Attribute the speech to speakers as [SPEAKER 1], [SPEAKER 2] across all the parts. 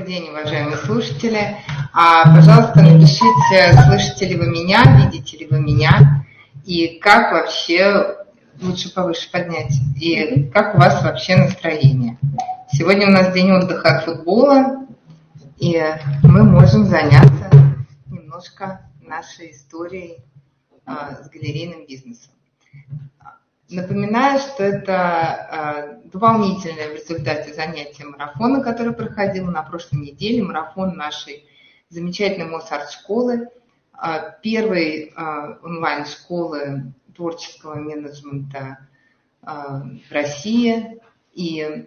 [SPEAKER 1] Добрый день, уважаемые слушатели. Пожалуйста, напишите, слышите ли вы меня, видите ли вы меня, и как вообще, лучше повыше поднять, и как у вас вообще настроение. Сегодня у нас день отдыха от футбола, и мы можем заняться немножко нашей историей с галерейным бизнесом. Напоминаю, что это дополнительное в результате занятия марафона, который проходил на прошлой неделе, марафон нашей замечательной Мосарт-школы, первой онлайн-школы творческого менеджмента в России. И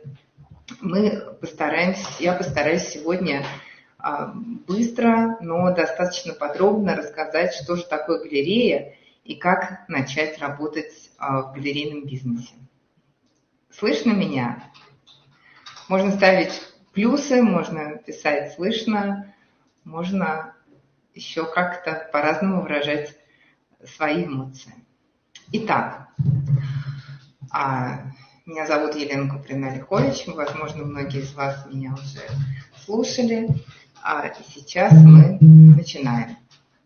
[SPEAKER 1] я постараюсь сегодня быстро, но достаточно подробно рассказать, что же такое галерея и как начать работать в галерейном бизнесе. Слышно меня? Можно ставить плюсы, можно писать «слышно», можно еще как-то по-разному выражать свои эмоции. Итак, меня зовут Елена Куприна-Лихович, возможно, многие из вас меня уже слушали, и сейчас мы начинаем.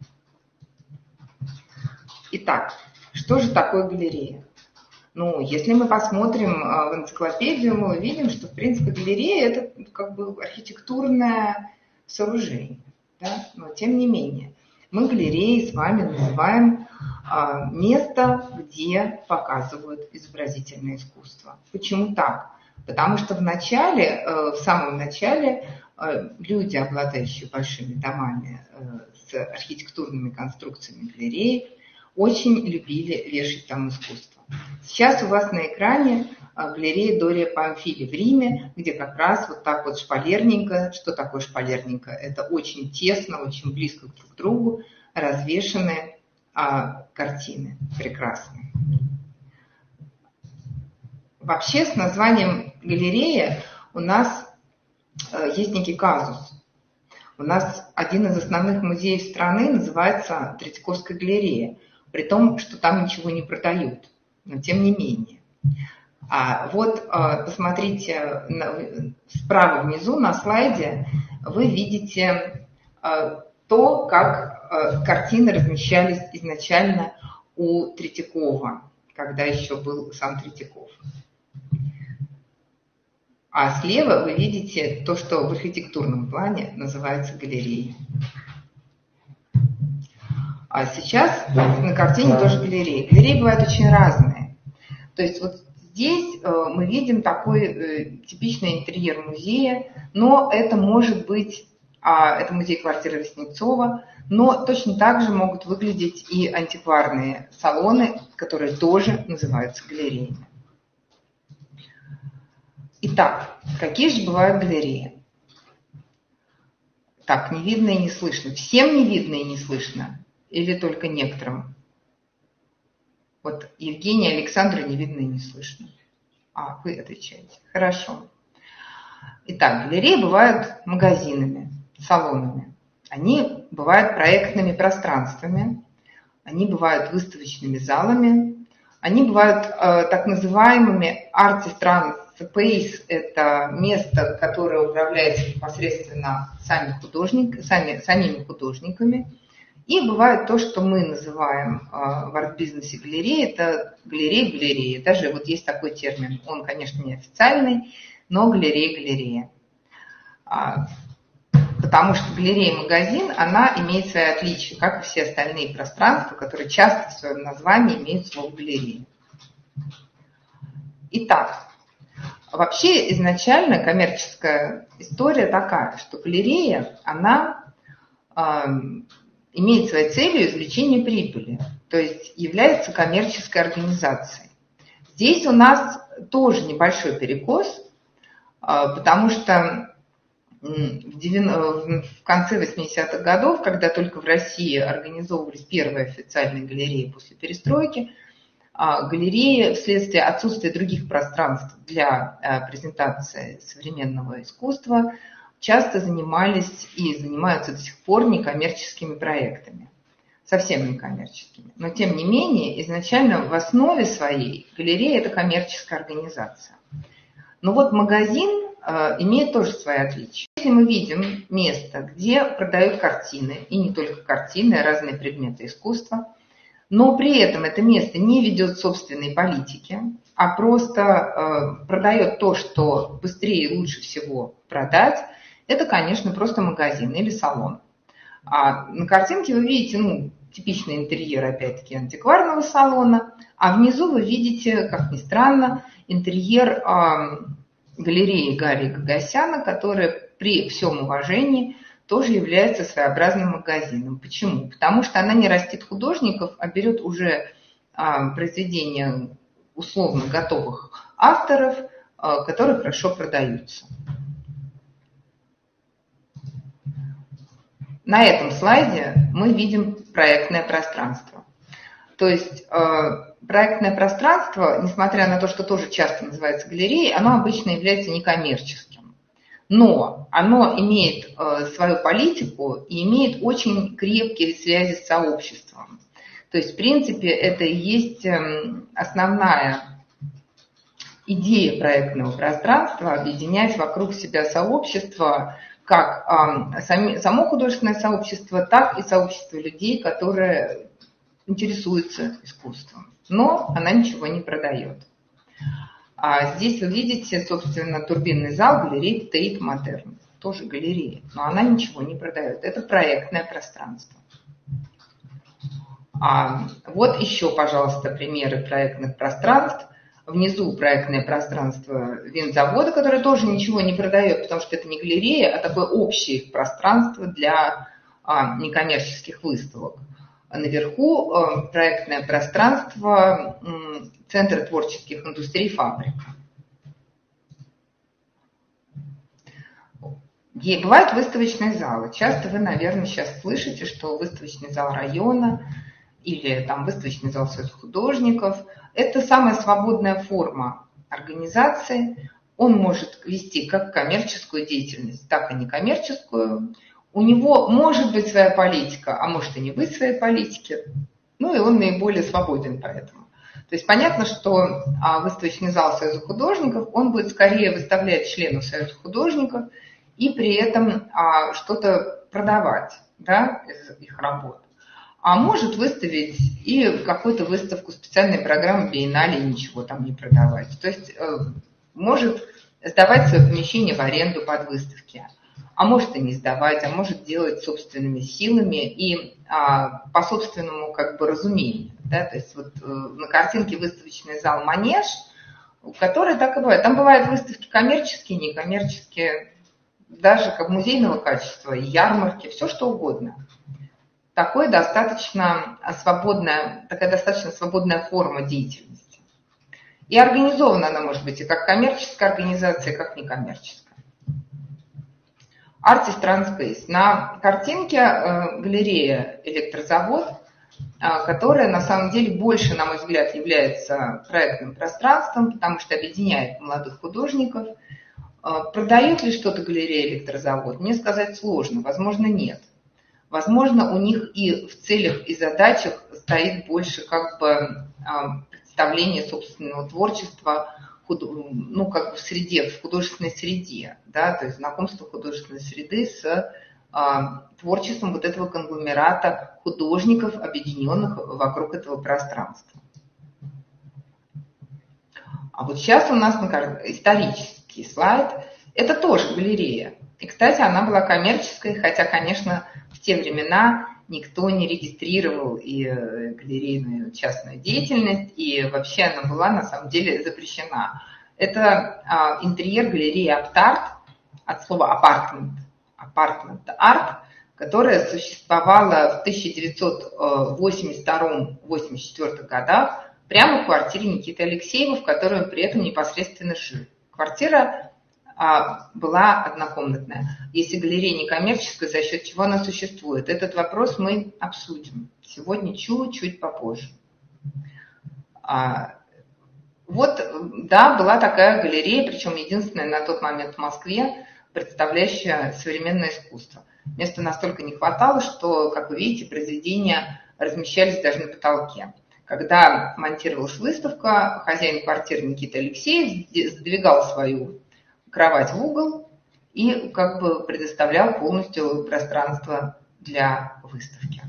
[SPEAKER 1] Итак, что же такое галерея? Если мы посмотрим в энциклопедию, мы увидим, что, в принципе, галерея – это как бы архитектурное сооружение. Да? Но, тем не менее, мы галереей с вами называем место, где показывают изобразительное искусство. Почему так? Потому что в самом начале, люди, обладающие большими домами с архитектурными конструкциями галереи, очень любили вешать там искусство. Сейчас у вас на экране галерея Дория Памфили в Риме, где как раз вот так вот шпалерненько, что такое шпалерненько? Это очень тесно, очень близко друг к другу развешаны картины прекрасные. Вообще с названием галерея у нас есть некий казус. У нас один из основных музеев страны называется Третьяковская галерея, при том, что там ничего не продают, но тем не менее. Посмотрите, справа внизу на слайде вы видите то, как картины размещались изначально у Третьякова, когда еще был сам Третьяков. А слева вы видите то, что в архитектурном плане называется галереей. А сейчас на картине тоже галереи. Галереи бывают очень разные. То есть вот здесь мы видим такой типичный интерьер музея, но это может быть, это музей-квартира Васнецова, но точно так же могут выглядеть и антикварные салоны, которые тоже называются галереями. Итак, какие же бывают галереи? Так, не видно и не слышно. Всем не видно и не слышно? Или только некоторым? Вот Евгения, Александра не видно и не слышно. Вы отвечаете. Хорошо. Итак, галереи бывают магазинами, салонами. Они бывают проектными пространствами. Они бывают выставочными залами. Они бывают так называемыми artist-run space. Это место, которое управляется непосредственно самими художниками. И бывает то, что мы называем в арт-бизнесе галереей, это галерея. Даже вот есть такой термин, он, конечно, не официальный, но галерея. Потому что галерея-магазин, она имеет свои отличия, как и все остальные пространства, которые часто в своем названии имеют слово галерея. Итак, вообще изначально коммерческая история такая, что галерея, она имеет своей целью извлечение прибыли, то есть является коммерческой организацией. Здесь у нас тоже небольшой перекос, потому что в конце 80-х годов, когда только в России организовывались первые официальные галереи после перестройки, галереи вследствие отсутствия других пространств для презентации современного искусства часто занимались и занимаются до сих пор некоммерческими проектами. Совсем некоммерческими. Но тем не менее, изначально в основе своей галерея – это коммерческая организация. Но вот магазин имеет тоже свои отличия. Если мы видим место, где продают картины, и не только картины, а разные предметы искусства, но при этом это место не ведет собственной политики, а просто продает то, что быстрее и лучше всего продать, это, конечно, просто магазин или салон. А на картинке вы видите, типичный интерьер, опять-таки, антикварного салона, а внизу вы видите, как ни странно, интерьер галереи Гарри Гагасяна, которая при всем уважении тоже является своеобразным магазином. Почему? Потому что она не растит художников, а берет уже произведения условно готовых авторов, которые хорошо продаются. На этом слайде мы видим проектное пространство. То есть проектное пространство, несмотря на то, что тоже часто называется галереей, оно обычно является некоммерческим. Но оно имеет свою политику и имеет очень крепкие связи с сообществом. То есть, в принципе, это и есть основная идея проектного пространства — объединять вокруг себя сообщество, как само художественное сообщество, так и сообщество людей, которые интересуются искусством. Но она ничего не продает. Здесь вы видите, собственно, турбинный зал галереи Тейт Модерн. Тоже галерея, но она ничего не продает. Это проектное пространство. Вот еще, пожалуйста, примеры проектных пространств. Внизу проектное пространство винзавода, которое тоже ничего не продает, потому что это не галерея, а такое общее пространство для некоммерческих выставок. Наверху проектное пространство Центра творческих индустрий «Фабрика». Бывают выставочные залы. Часто вы, наверное, сейчас слышите, что выставочный зал района или там выставочный зал Союза художников – это самая свободная форма организации. Он может вести как коммерческую деятельность, так и некоммерческую. У него может быть своя политика, а может и не быть своей политики. И он наиболее свободен поэтому. То есть понятно, что выставочный зал Союза художников, он будет скорее выставлять членов Союза художников и при этом что-то продавать, да, из их работ. А может выставить и какую-то выставку специальной программы биеннале и ничего там не продавать. То есть может сдавать свое помещение в аренду под выставки, а может и не сдавать, а может делать собственными силами и по собственному разумению. Да? То есть вот на картинке выставочный зал «Манеж», который так и бывает. Там бывают выставки коммерческие, некоммерческие, даже как музейного качества, ярмарки, все что угодно. Такая достаточно свободная форма деятельности. И организована она может быть и как коммерческая организация, и как некоммерческая. Artist Run Space. На картинке галерея «Электрозавод», которая на самом деле больше, на мой взгляд, является проектным пространством, потому что объединяет молодых художников. Продает ли что-то галерея «Электрозавод»? Мне сказать сложно, возможно, нет. Возможно, у них и в целях и задачах стоит больше представление собственного творчества, в среде, в художественной среде, да, то есть знакомство художественной среды с творчеством вот этого конгломерата художников, объединенных вокруг этого пространства. А вот сейчас у нас исторический слайд. Это тоже галерея. И, кстати, она была коммерческой, хотя, конечно, в те времена никто не регистрировал и галерейную частную деятельность, и вообще она была на самом деле запрещена. Это интерьер галереи Аптарт, от слова apartment art, которая существовала в 1982-84 годах прямо в квартире Никиты Алексеева, в которой он при этом непосредственно жил. Квартира была однокомнатная. Если галерея некоммерческая, за счет чего она существует? Этот вопрос мы обсудим сегодня чуть-чуть попозже. Была такая галерея, причем единственная на тот момент в Москве, представляющая современное искусство. Места настолько не хватало, что, как вы видите, произведения размещались даже на потолке. Когда монтировалась выставка, хозяин квартиры Никита Алексеев сдвигал свою кровать в угол и как бы предоставлял полностью пространство для выставки.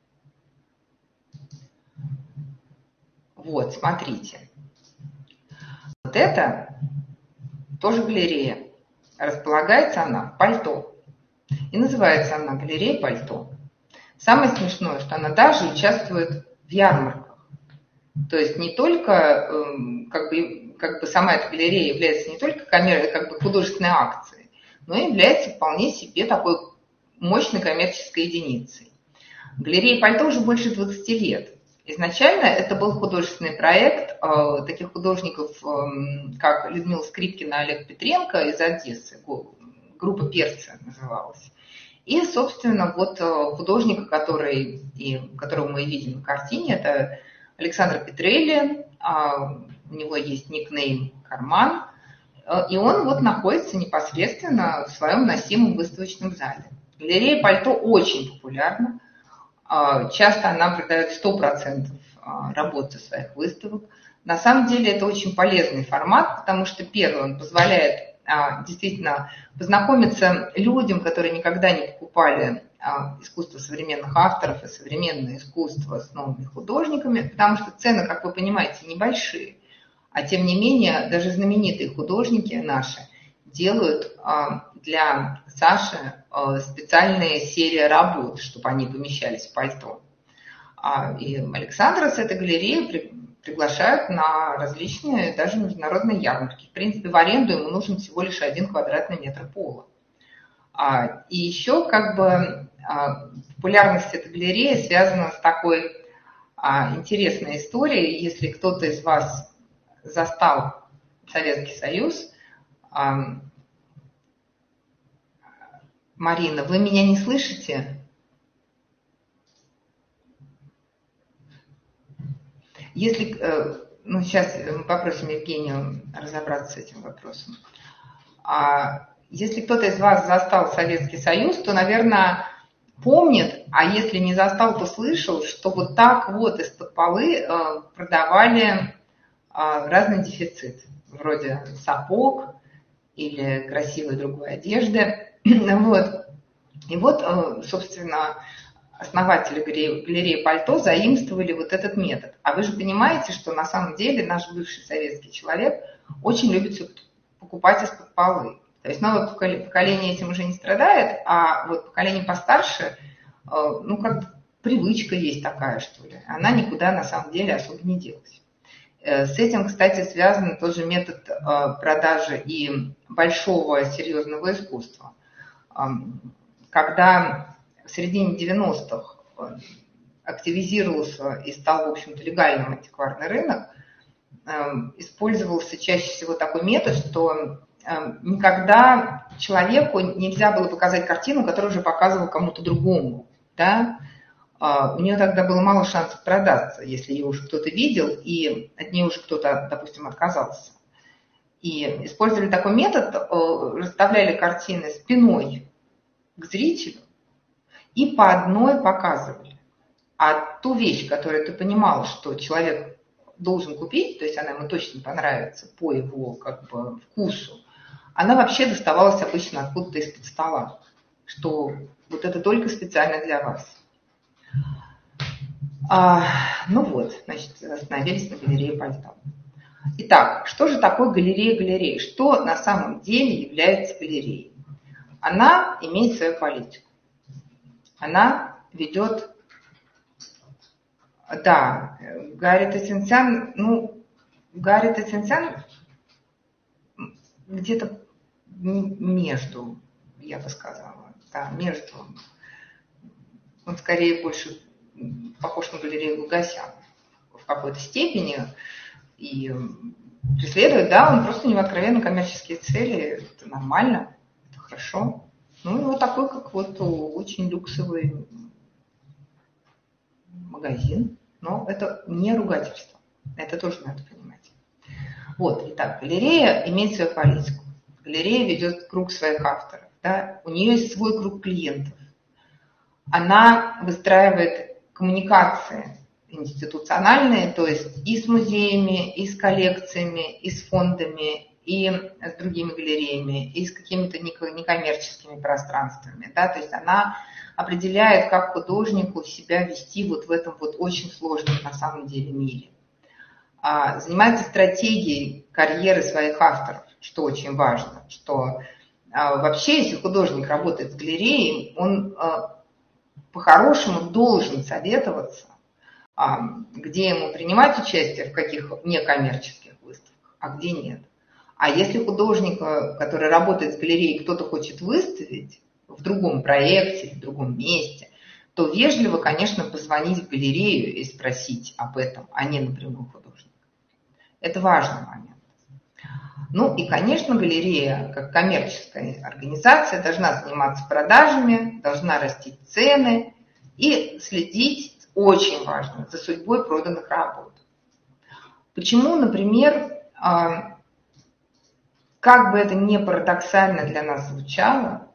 [SPEAKER 1] Вот, смотрите. Вот это тоже галерея. Располагается она в Пальто. И называется она галерея Пальто. Самое смешное, что она даже участвует в ярмарках. То есть не только, как бы сама эта галерея является не только как бы художественной акцией, но и является вполне себе такой мощной коммерческой единицей. Галерея Пальто уже больше 20 лет. Изначально это был художественный проект таких художников, как Людмила Скрипкина, Олег Петренко из Одессы, группа «Перцы» называлась. И, собственно, вот художник, которого мы видим на картине, это Александр Петрелли, у него есть никнейм «Карман», и он вот находится непосредственно в своем носимом выставочном зале. Галерея Пальто очень популярна. Часто она продает 100% работ со своих выставок. На самом деле это очень полезный формат, потому что, первый, он позволяет действительно познакомиться людям, которые никогда не покупали искусство современных авторов и современное искусство с новыми художниками, потому что цены, как вы понимаете, небольшие. А тем не менее, даже знаменитые художники наши делают для Саши специальные серии работ, чтобы они помещались в Пальто. И Александра с этой галереи приглашают на различные, даже международные ярмарки. В принципе, в аренду ему нужен всего лишь 1 квадратный метр пола. И еще как бы популярность этой галереи связана с такой интересной историей. Если кто-то из вас застал Советский Союз, Марина, вы меня не слышите? Если, сейчас мы попросим Евгению разобраться с этим вопросом. Если кто-то из вас застал Советский Союз, то, наверное, помнит, а если не застал, то слышал, что вот так вот из-под полы продавали разный дефицит, вроде сапог или красивой другой одежды. Вот. И вот, собственно, основатели галереи Пальто заимствовали вот этот метод. А вы же понимаете, что на самом деле наш бывший советский человек очень любит все покупать из-под полы. То есть новое поколение этим уже не страдает, а вот поколение постарше, как бы привычка есть такая, что ли. Она никуда на самом деле особо не делась. С этим, кстати, связан тот же метод продажи и большого серьезного искусства. Когда в середине 90-х активизировался и стал, в общем-то, легальным антикварный рынок, использовался чаще всего такой метод, что никогда человеку нельзя было показать картину, которую уже показывал кому-то другому. Да? У нее тогда было мало шансов продаться, если ее уже кто-то видел, и от нее уже кто-то, допустим, отказался. И использовали такой метод, расставляли картины спиной к зрителю и по одной показывали. А ту вещь, которую ты понимал, что человек должен купить, то есть она ему точно понравится по его как бы вкусу, она вообще доставалась обычно откуда-то из-под стола, что вот это только специально для вас. Значит, остановились на галерее Пальто. Итак, что же такое галерея? Что на самом деле является галереей? Она имеет свою политику. Она ведет... Да, Гарри Тосинцян где-то между, я бы сказала. Да, между. Он скорее больше похож на галерею Гугасяна в какой-то степени и преследует, да, он просто не в откровенно коммерческие цели, это нормально, это хорошо. И вот такой, как вот очень люксовый магазин, но это не ругательство, это тоже надо понимать. Вот, итак, галерея имеет свою политику, галерея ведет круг своих авторов, да, у нее есть свой круг клиентов. Она выстраивает коммуникации институциональные, то есть и с музеями, и с коллекциями, и с фондами, и с другими галереями, и с какими-то некоммерческими пространствами. Да? То есть она определяет, как художнику себя вести вот в этом вот очень сложном на самом деле мире. Занимается стратегией карьеры своих авторов, что очень важно, что вообще, если художник работает с галереей, он по-хорошему должен советоваться, где ему принимать участие, в каких некоммерческих выставках, а где нет. А если художника, который работает с галереей, кто-то хочет выставить в другом проекте, в другом месте, то вежливо, конечно, позвонить в галерею и спросить об этом, а не напрямую художника. Это важный момент. Ну и, конечно, галерея, как коммерческая организация, должна заниматься продажами, должна растить цены и следить, очень важно, за судьбой проданных работ. Почему, например, как бы это ни парадоксально для нас звучало,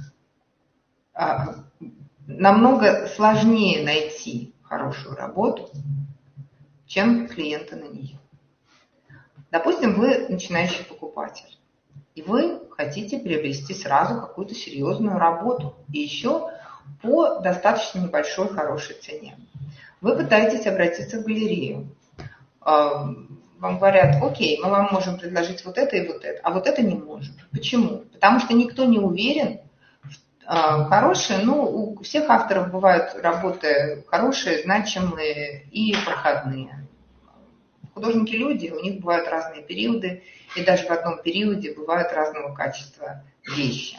[SPEAKER 1] намного сложнее найти хорошую работу, чем клиента на нее. Допустим, вы начинающий покупатель, и вы хотите приобрести сразу какую-то серьезную работу, и еще по достаточно небольшой хорошей цене. Вы пытаетесь обратиться в галерею. Вам говорят, окей, мы вам можем предложить вот это и вот это, а вот это не можем. Почему? Потому что никто не уверен. Хорошие, у всех авторов бывают работы хорошие, значимые и проходные. Художники люди, у них бывают разные периоды, и даже в одном периоде бывают разного качества вещи.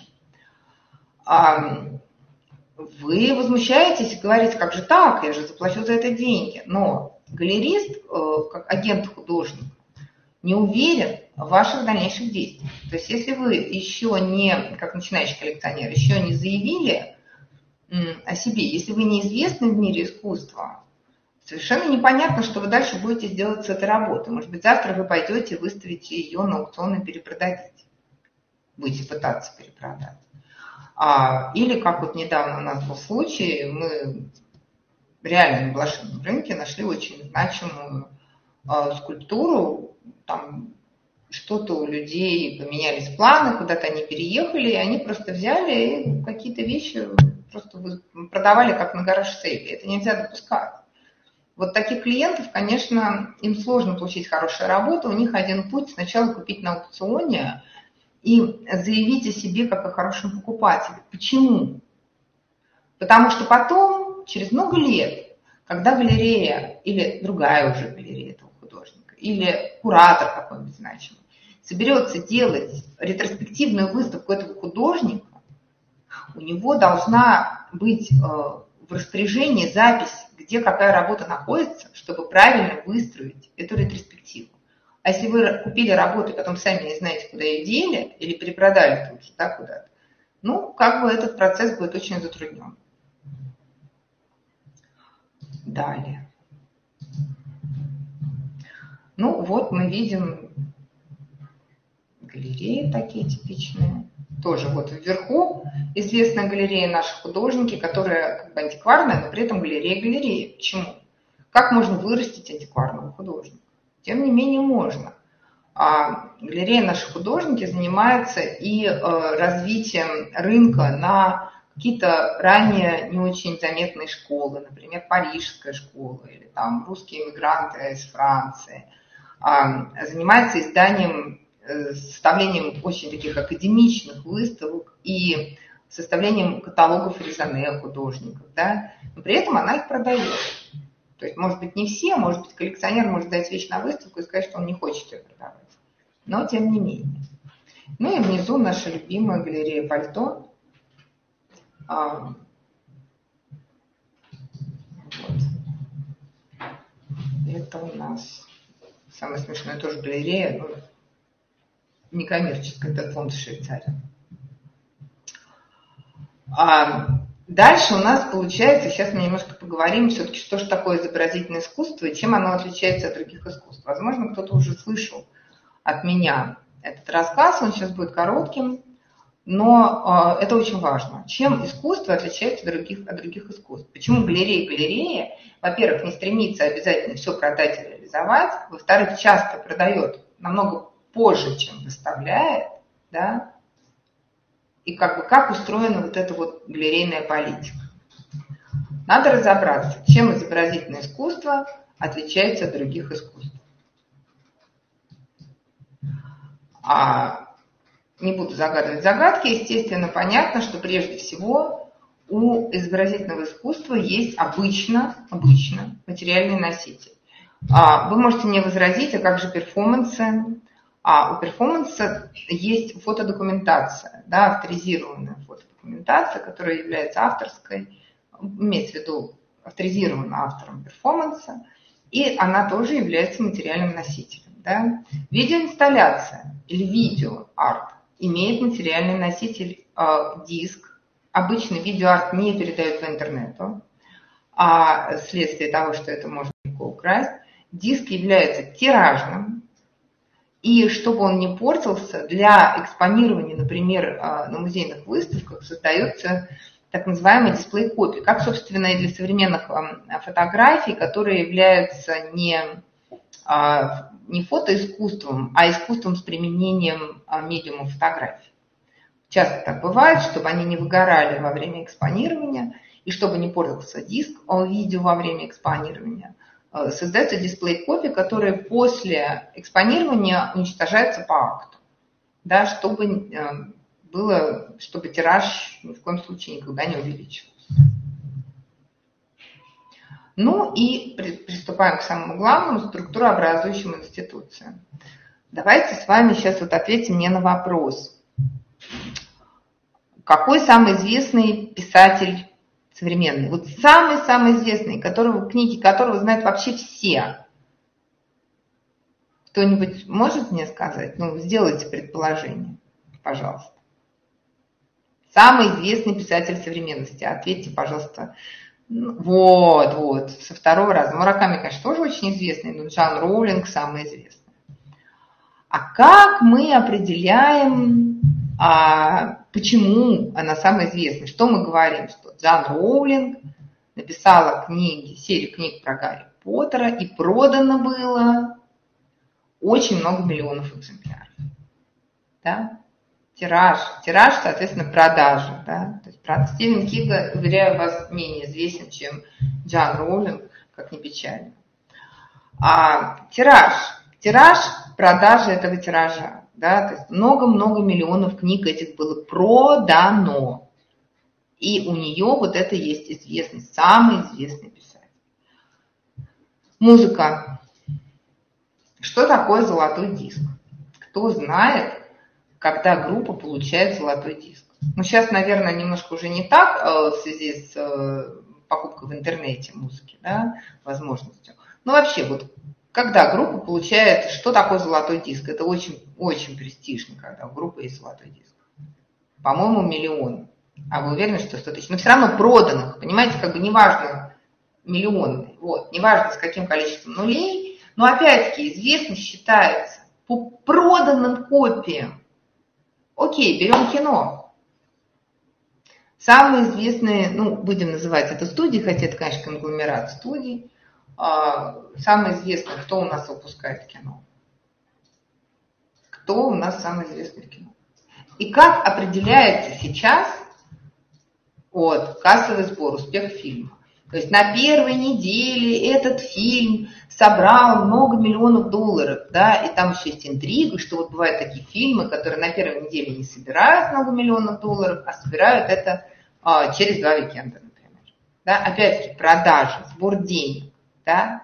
[SPEAKER 1] Вы возмущаетесь и говорите, как же так, я же заплачу за это деньги. Но галерист, как агент художника, не уверен в ваших дальнейших действиях. То есть если вы еще не, как начинающий коллекционер, еще не заявили о себе, если вы неизвестны в мире искусства, совершенно непонятно, что вы дальше будете делать с этой работой. Может быть, завтра вы пойдете, выставите ее на аукцион и перепродадите. Будете пытаться перепродать. Или, как вот недавно у нас был случай, мы реально на блошином рынке нашли очень значимую скульптуру. Там что-то у людей поменялись планы, куда-то они переехали, и они просто взяли и какие-то вещи просто продавали как на гараж-сейле. Это нельзя допускать. Вот таких клиентов, конечно, им сложно получить хорошую работу. У них один путь – сначала купить на аукционе и заявить о себе как о хорошем покупателе. Почему? Потому что потом, через много лет, когда галерея или другая уже галерея этого художника, или куратор какой-нибудь значимый, соберется делать ретроспективную выставку этого художника, у него должна быть в распоряжении запись, где какая работа находится, чтобы правильно выстроить эту ретроспективу. А если вы купили работу и потом сами не знаете, куда ее дели, или перепродали тут же, да, куда-то, этот процесс будет очень затруднен. Далее. Вот мы видим галереи такие типичные. Тоже вот вверху известная галерея «Наши художники», которая как бы антикварная, но при этом галерея. Почему? Как можно вырастить антикварного художника? Тем не менее можно. Галерея «Наши художники» занимается и развитием рынка на какие-то ранее не очень заметные школы, например, парижская школа или там русские эмигранты из Франции. Занимается изданием, составлением очень таких академичных выставок и составлением каталогов резоне художников, да? Но при этом она их продает. То есть, может быть, не все, может быть, коллекционер может дать вещь на выставку и сказать, что он не хочет ее продавать. Но тем не менее. И внизу наша любимая галерея пальто. Вот. Это у нас самая смешная тоже галерея, некоммерческая, это фонд Швейцарии. Дальше у нас получается, сейчас мы немножко поговорим все-таки, что же такое изобразительное искусство и чем оно отличается от других искусств. Возможно, кто-то уже слышал от меня этот рассказ, он сейчас будет коротким, но это очень важно. Чем искусство отличается от других искусств? Почему галерея, во-первых, не стремится обязательно все продать и реализовать, во-вторых, часто продает намного позже, чем выставляет, да, и как устроена вот эта вот галерейная политика. Надо разобраться, чем изобразительное искусство отличается от других искусств. Не буду загадывать загадки, естественно, понятно, что прежде всего у изобразительного искусства есть обычно материальный носитель. Вы можете мне возразить, а как же перформансы? У перформанса есть фотодокументация, да, авторизированная фотодокументация, которая является авторской, имеется в виду авторизирована автором перформанса, и она тоже является материальным носителем. Да? Видеоинсталляция или видеоарт имеет материальный носитель диск. Обычно видеоарт не передают по интернету, вследствие того, что это можно легко украсть. Диск является тиражным, и чтобы он не портился, для экспонирования, например, на музейных выставках создается так называемый дисплей-копия, как, собственно, и для современных фотографий, которые являются не фотоискусством, а искусством с применением медиума фотографии. Часто так бывает, чтобы они не выгорали во время экспонирования, и чтобы не портился диск видео во время экспонирования, создается дисплей-копия, которая после экспонирования уничтожается по акту, да, чтобы тираж ни в коем случае никогда не увеличивался. Ну и приступаем к самому главному, структурообразующим институциям. Давайте с вами сейчас ответим мне на вопрос. Какой самый известный писатель современный? Самый-самый известный, книги которого знают вообще все. Кто-нибудь может мне сказать? Сделайте предположение, пожалуйста. Самый известный писатель современности. Ответьте, пожалуйста. Вот, со второго раза. Мураками, конечно, тоже очень известный, но Джоан Роулинг самый известный. А как мы определяем, почему она самая известная? Что мы говорим? Что Джоан Роулинг написала серию книг про Гарри Поттера, и продано было очень много миллионов экземпляров. Да? Тираж, соответственно, продажи. Да? То есть Стивен Кинг, уверяю вас, менее известен, чем Джоан Роулинг, как ни печально. Тираж, продажи этого тиража. Да? То есть много-много миллионов книг этих было продано. И у нее это есть известность, самый известный писатель. Музыка. Что такое золотой диск? Кто знает, когда группа получает золотой диск? Сейчас, наверное, немножко уже не так в связи с покупкой в интернете музыки, да, возможностью. Но вообще, когда группа получает, что такое золотой диск? Это очень престижно, когда у группы есть золотой диск. По-моему, 1 миллион. А вы уверены, что 100 000? Но все равно проданных, понимаете, неважно, миллионный, неважно с каким количеством нулей, но опять-таки известность считается по проданным копиям. Окей, берем кино. Самые известные, будем называть это студии, хотя это, конечно, конгломерат студий. Самые известные, кто у нас выпускает кино? Кто у нас самый известный в кино? И как определяется сейчас кассовый сбор, успех фильма? То есть на первой неделе этот фильм собрал много миллионов долларов, да, и там еще есть интрига, что бывают такие фильмы, которые на первой неделе не собирают много миллионов долларов, а собирают это через 2 уикенда, например. Да? Опять-таки продажи, сбор денег. Да?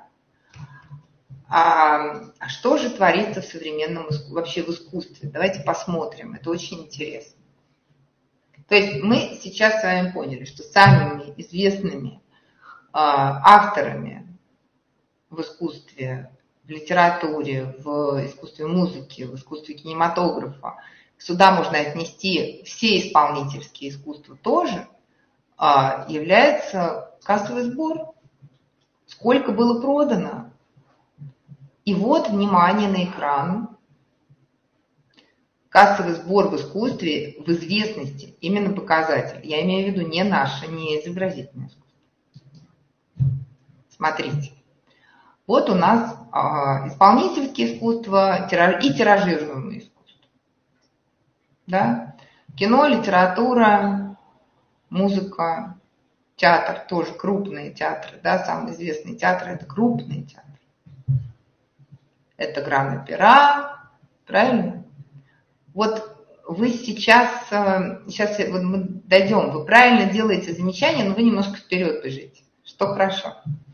[SPEAKER 1] Что же творится в современном вообще в искусстве? Давайте посмотрим, это очень интересно. То есть мы сейчас с вами поняли, что самыми известными авторами в искусстве, в литературе, в искусстве музыки, в искусстве кинематографа, сюда можно отнести все исполнительские искусства тоже, является кассовый сбор. Сколько было продано? И внимание на экран. Кассовый сбор в искусстве, в известности, именно показатель. Я имею в виду не наше, не изобразительное искусство. Смотрите. У нас исполнительские искусства и тиражируемое искусство. Да? Кино, литература, музыка, театр, тоже крупные театры. Да? Самый известный театр – это крупные театры. Это Гран-Опера, правильно? Вот вы сейчас вот мы дойдем, вы правильно делаете замечание, но вы немножко вперед бежите, что хорошо.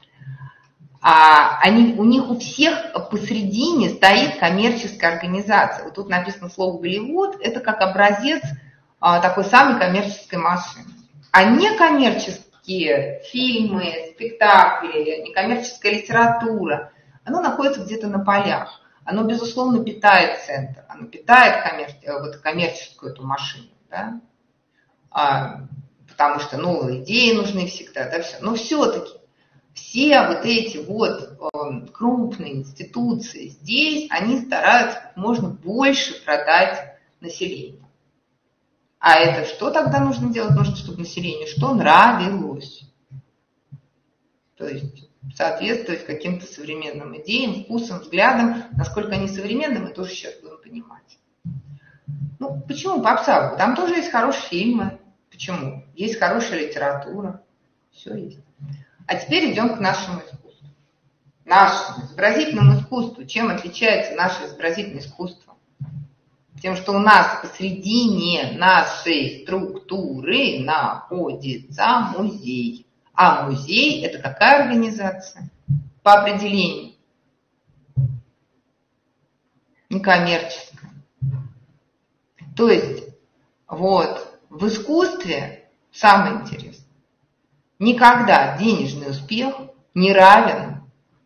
[SPEAKER 1] У них у всех посередине стоит коммерческая организация. Вот тут написано слово «Голливуд», это как образец такой самой коммерческой машины. А некоммерческие фильмы, спектакли, некоммерческая литература, оно находится где-то на полях. Оно, безусловно, питает центр, оно питает коммерческую эту машину, да? Потому что новые идеи нужны всегда, да, все. Но все-таки все вот эти вот крупные институции здесь, они стараются как можно больше продать населению. А это что тогда нужно делать? Нужно, чтобы населению что? Нравилось. То есть соответствовать каким-то современным идеям, вкусам, взглядам. Насколько они современны, мы тоже сейчас будем понимать. Ну, почему попса? Там тоже есть хорошие фильмы. Почему? Есть хорошая литература. Все есть. А теперь идем к нашему искусству. Нашему изобразительному искусству. Чем отличается наше изобразительное искусство? Тем, что у нас посредине нашей структуры находится музей. А музей – это какая организация? По определению. Некоммерческая. То есть, вот, в искусстве самое интересное. Никогда денежный успех не равен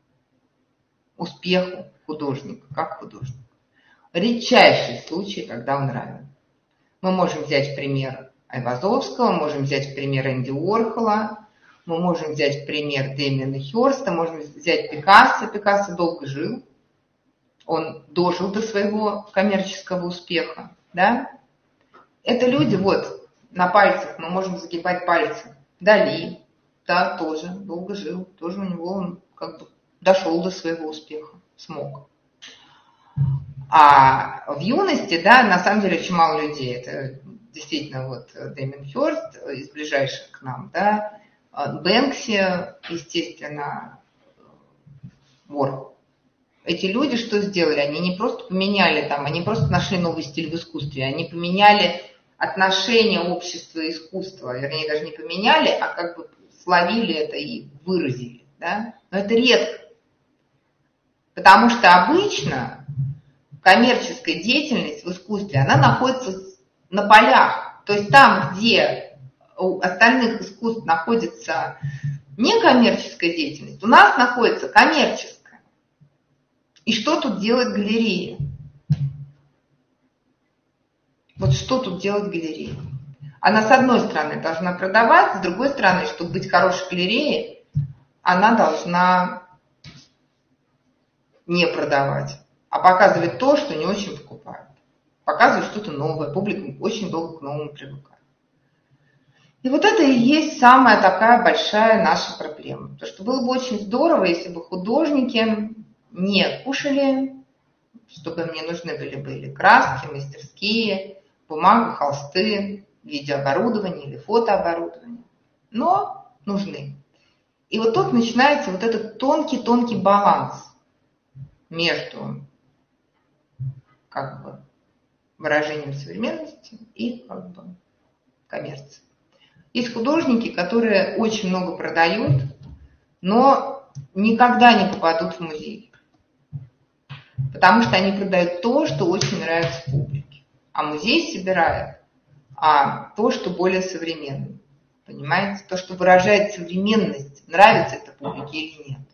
[SPEAKER 1] успеху художника, как художника. Редчайший случай, когда он равен. Мы можем взять пример Айвазовского, можем взять пример Энди Уорхола, мы можем взять пример Дэмиана Хёрста, можем взять Пикассо. Пикассо долго жил, он дожил до своего коммерческого успеха. Да? Это люди, вот, на пальцах, мы можем загибать пальцы. Дали, да, тоже долго жил, тоже у него он как бы дошел до своего успеха, смог. А в юности, да, на самом деле очень мало людей. Это действительно вот Дэмиан Хёрст из ближайших к нам, да, Бэнкси, естественно, Уорхол. Эти люди что сделали? Они не просто поменяли там, они просто нашли новый стиль в искусстве, они поменяли отношение общества и искусства, вернее, даже не поменяли, а как бы словили это и выразили, да? Но это редко, потому что обычно коммерческая деятельность в искусстве, она находится на полях, то есть там, где у остальных искусств находится некоммерческая деятельность, у нас находится коммерческая. И что тут делает галерея? Вот что тут делает галерея? Она, с одной стороны, должна продавать, с другой стороны, чтобы быть хорошей галереей, она должна не продавать, а показывать то, что не очень покупают. Показывать что-то новое, публика очень долго к новому привыкает. И вот это и есть самая такая большая наша проблема. Потому что было бы очень здорово, если бы художники не кушали, чтобы мне нужны были краски, мастерские, бумага, холсты, видеооборудование или фотооборудование. Но нужны. И вот тут начинается вот этот тонкий-тонкий баланс между как бы выражением современности и как бы коммерцией. Есть художники, которые очень много продают, но никогда не попадут в музей. Потому что они продают то, что очень нравится публике. А музей собирает то, что более современно. Понимаете? То, что выражает современность, нравится это публике или нет.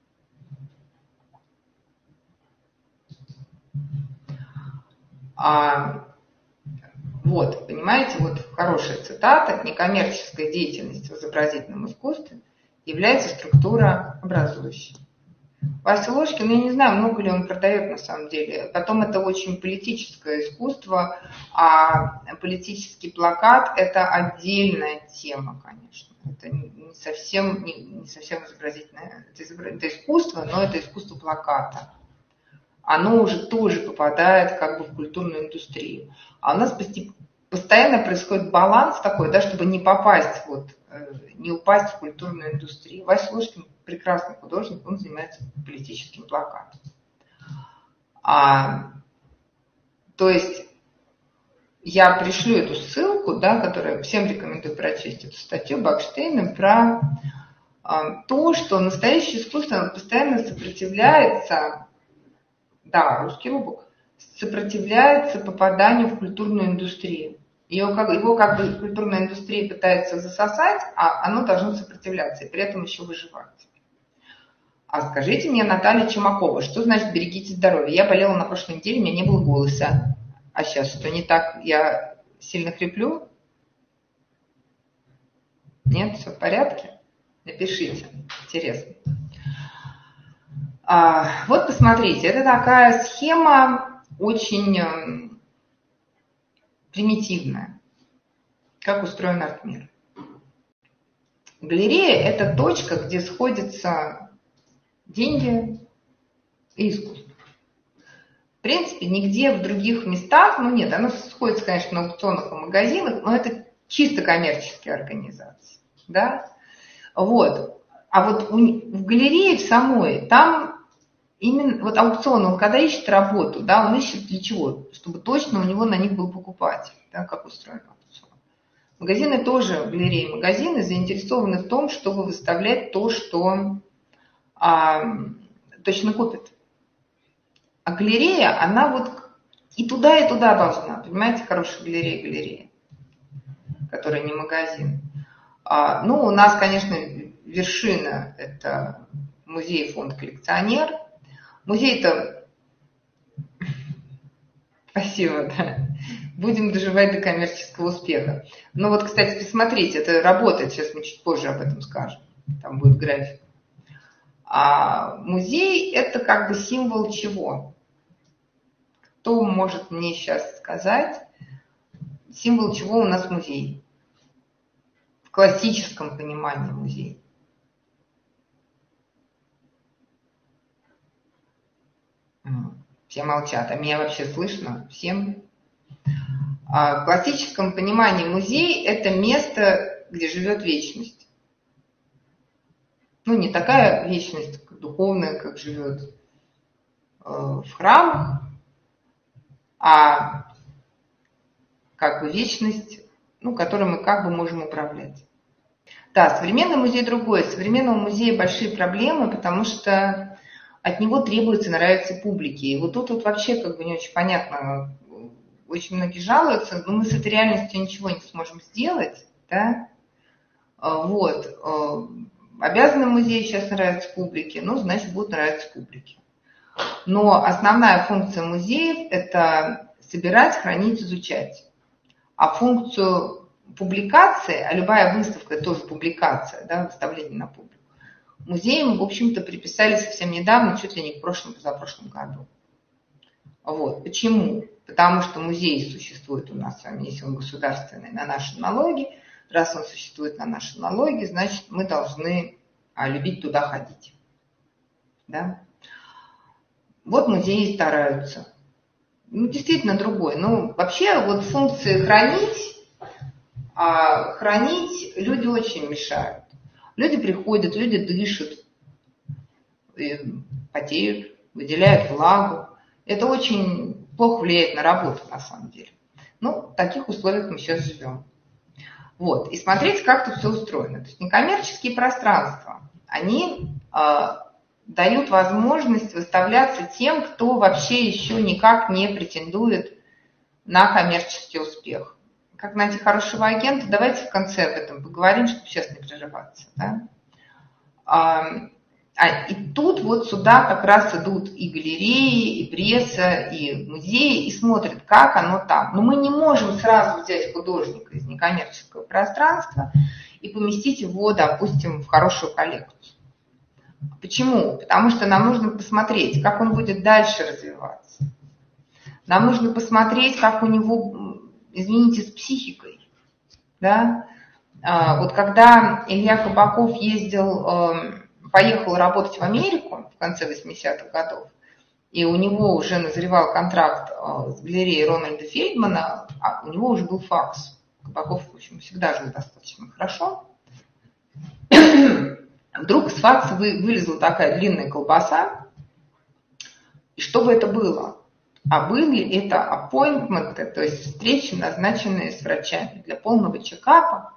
[SPEAKER 1] Вот, понимаете, вот хорошая цитата. Некоммерческая деятельность в изобразительном искусстве является структурообразующей. Вася Ложкин, я не знаю, много ли он продает на самом деле. Потом это очень политическое искусство, а политический плакат – это отдельная тема, конечно. Это не совсем изобразительное, это искусство, но это искусство плаката. плаката, оно уже тоже попадает как бы в культурную индустрию. А у нас постоянно происходит баланс такой, да, чтобы не попасть, не упасть в культурную индустрию. Вася Ложкин прекрасный художник, он занимается политическим плакатом. То есть я пришлю эту ссылку, да, которую всем рекомендую прочесть, эту статью Бакштейна про то, что настоящее искусство постоянно сопротивляется, да, русский рубок, сопротивляется попаданию в культурную индустрию. Его как бы культурная индустрия пытается засосать, а оно должно сопротивляться и при этом еще выживать. А скажите мне, Наталья Чумакова, что значит берегите здоровье? Я болела на прошлой неделе, у меня не было голоса. А сейчас что, не так? Я сильно хриплю? Нет, все в порядке? Напишите, интересно. Вот посмотрите, это такая схема очень примитивная, как устроен арт-мир. Галерея – это точка, где сходятся деньги и искусство. В принципе, нигде в других местах, нет, оно сходится, конечно, на аукционах и магазинах, но это чисто коммерческие организации, да? Вот. А вот в галерее в самой, там именно, вот аукцион, он когда ищет работу, да, он ищет для чего? Чтобы точно у него на них был покупатель, да, как устроен аукцион. Магазины тоже, галереи, магазины заинтересованы в том, чтобы выставлять то, что точно купят. А галерея, она вот и туда должна, понимаете, хорошая галерея, которая не магазин. У нас, конечно, вершина – это музей фонд коллекционер. Музей-то, спасибо, да, будем доживать до коммерческого успеха. Но вот, кстати, посмотрите, это работает, сейчас мы чуть позже об этом скажем, там будет график. А музей – это как бы символ чего? Кто может мне сейчас сказать, символ чего у нас музей? В классическом понимании музей. Все молчат, а меня вообще слышно? Всем? В классическом понимании музей – это место, где живет вечность. Не такая вечность духовная, как живет в храмах, а как бы вечность, которой мы как бы можем управлять. Да, современный музей другой. У современного музея большие проблемы, потому что от него требуется нравиться публике. И вот тут вообще как бы не очень понятно. Очень многие жалуются, но мы с этой реальностью ничего не сможем сделать. Да? Обязаны музеи сейчас нравиться публике, значит, будут нравиться публике. Но основная функция музеев – это собирать, хранить, изучать. А функцию публикации, а любая выставка – это тоже публикация, да, выставление на публику, музеям, в общем-то, приписали совсем недавно, чуть ли не в позапрошлом году. Почему? Потому что музей существует у нас с вами, если он государственный, на наши налоги. Раз он существует на наши налоги, значит, мы должны любить туда ходить. Да? Вот музеи стараются. Действительно другой. Вообще, функции хранить люди очень мешают. Люди приходят, люди дышат, потеют, выделяют влагу. Это очень плохо влияет на работу, на самом деле. В таких условиях мы сейчас живем. И смотрите, как тут все устроено. То есть некоммерческие пространства, они дают возможность выставляться тем, кто вообще еще никак не претендует на коммерческий успех. Как найти хорошего агента? Давайте в конце об этом поговорим, чтобы сейчас не прерываться. Да? И тут сюда как раз идут и галереи, и пресса, и музеи, и смотрят, как оно там. Но мы не можем сразу взять художника из некоммерческого пространства и поместить его, допустим, в хорошую коллекцию. Почему? Потому что нам нужно посмотреть, как он будет дальше развиваться. Нам нужно посмотреть, как у него, извините, с психикой. Да? Когда Илья Кабаков ездил поехал работать в Америку в конце 80-х годов, и у него уже назревал контракт с галереей Рональда Фельдмана, а у него уже был факс. Кабаков, в общем, всегда жил достаточно хорошо. Вдруг из факса вылезла такая длинная колбаса. И что бы это было? А были это аппоинтменты, то есть встречи, назначенные с врачами для полного чекапа.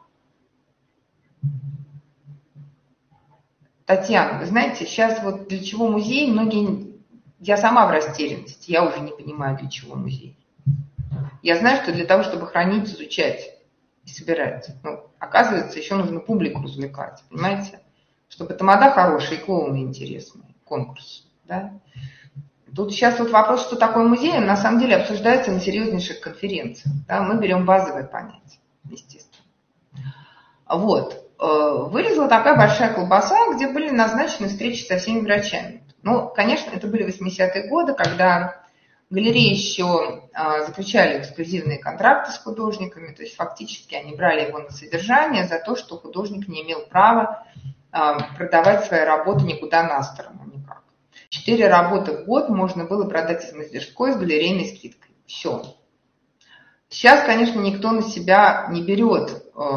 [SPEAKER 1] Татьяна, вы знаете, сейчас вот для чего музей, многие... Я сама в растерянности, я уже не понимаю, для чего музей. Я знаю, что для того, чтобы хранить, изучать и собирать. Ну, оказывается, еще нужно публику развлекать, понимаете? Чтобы тамада хорошие и клоуны интересные, конкурс. Да? Тут сейчас вот вопрос, что такое музей, на самом деле обсуждается на серьезнейших конференциях. Да? Мы берем базовое понятие, естественно. Вот. Вылезла такая большая колбаса, где были назначены встречи со всеми врачами. Ну, конечно, это были 80-е годы, когда галереи еще заключали эксклюзивные контракты с художниками, то есть фактически они брали его на содержание за то, что художник не имел права продавать свои работы никуда на сторону никак. 4 работы в год можно было продать из мастерской с галерейной скидкой. Все. Сейчас, конечно, никто на себя не берет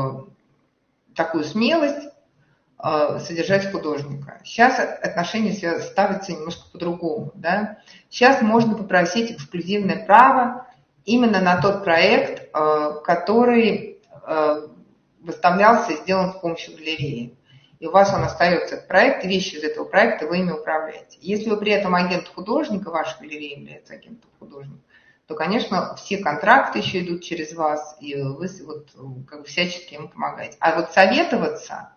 [SPEAKER 1] такую смелость содержать художника. Сейчас отношения ставятся немножко по-другому. Да? Сейчас можно попросить эксклюзивное право именно на тот проект, который выставлялся и сделан с помощью галереи. И у вас он остается, этот проект, и вещи из этого проекта вы ими управляете. Если вы при этом агент художника, ваша галерея является агентом художника, то, конечно, все контракты еще идут через вас, и вы вот, как бы всячески ему помогаете. А вот советоваться,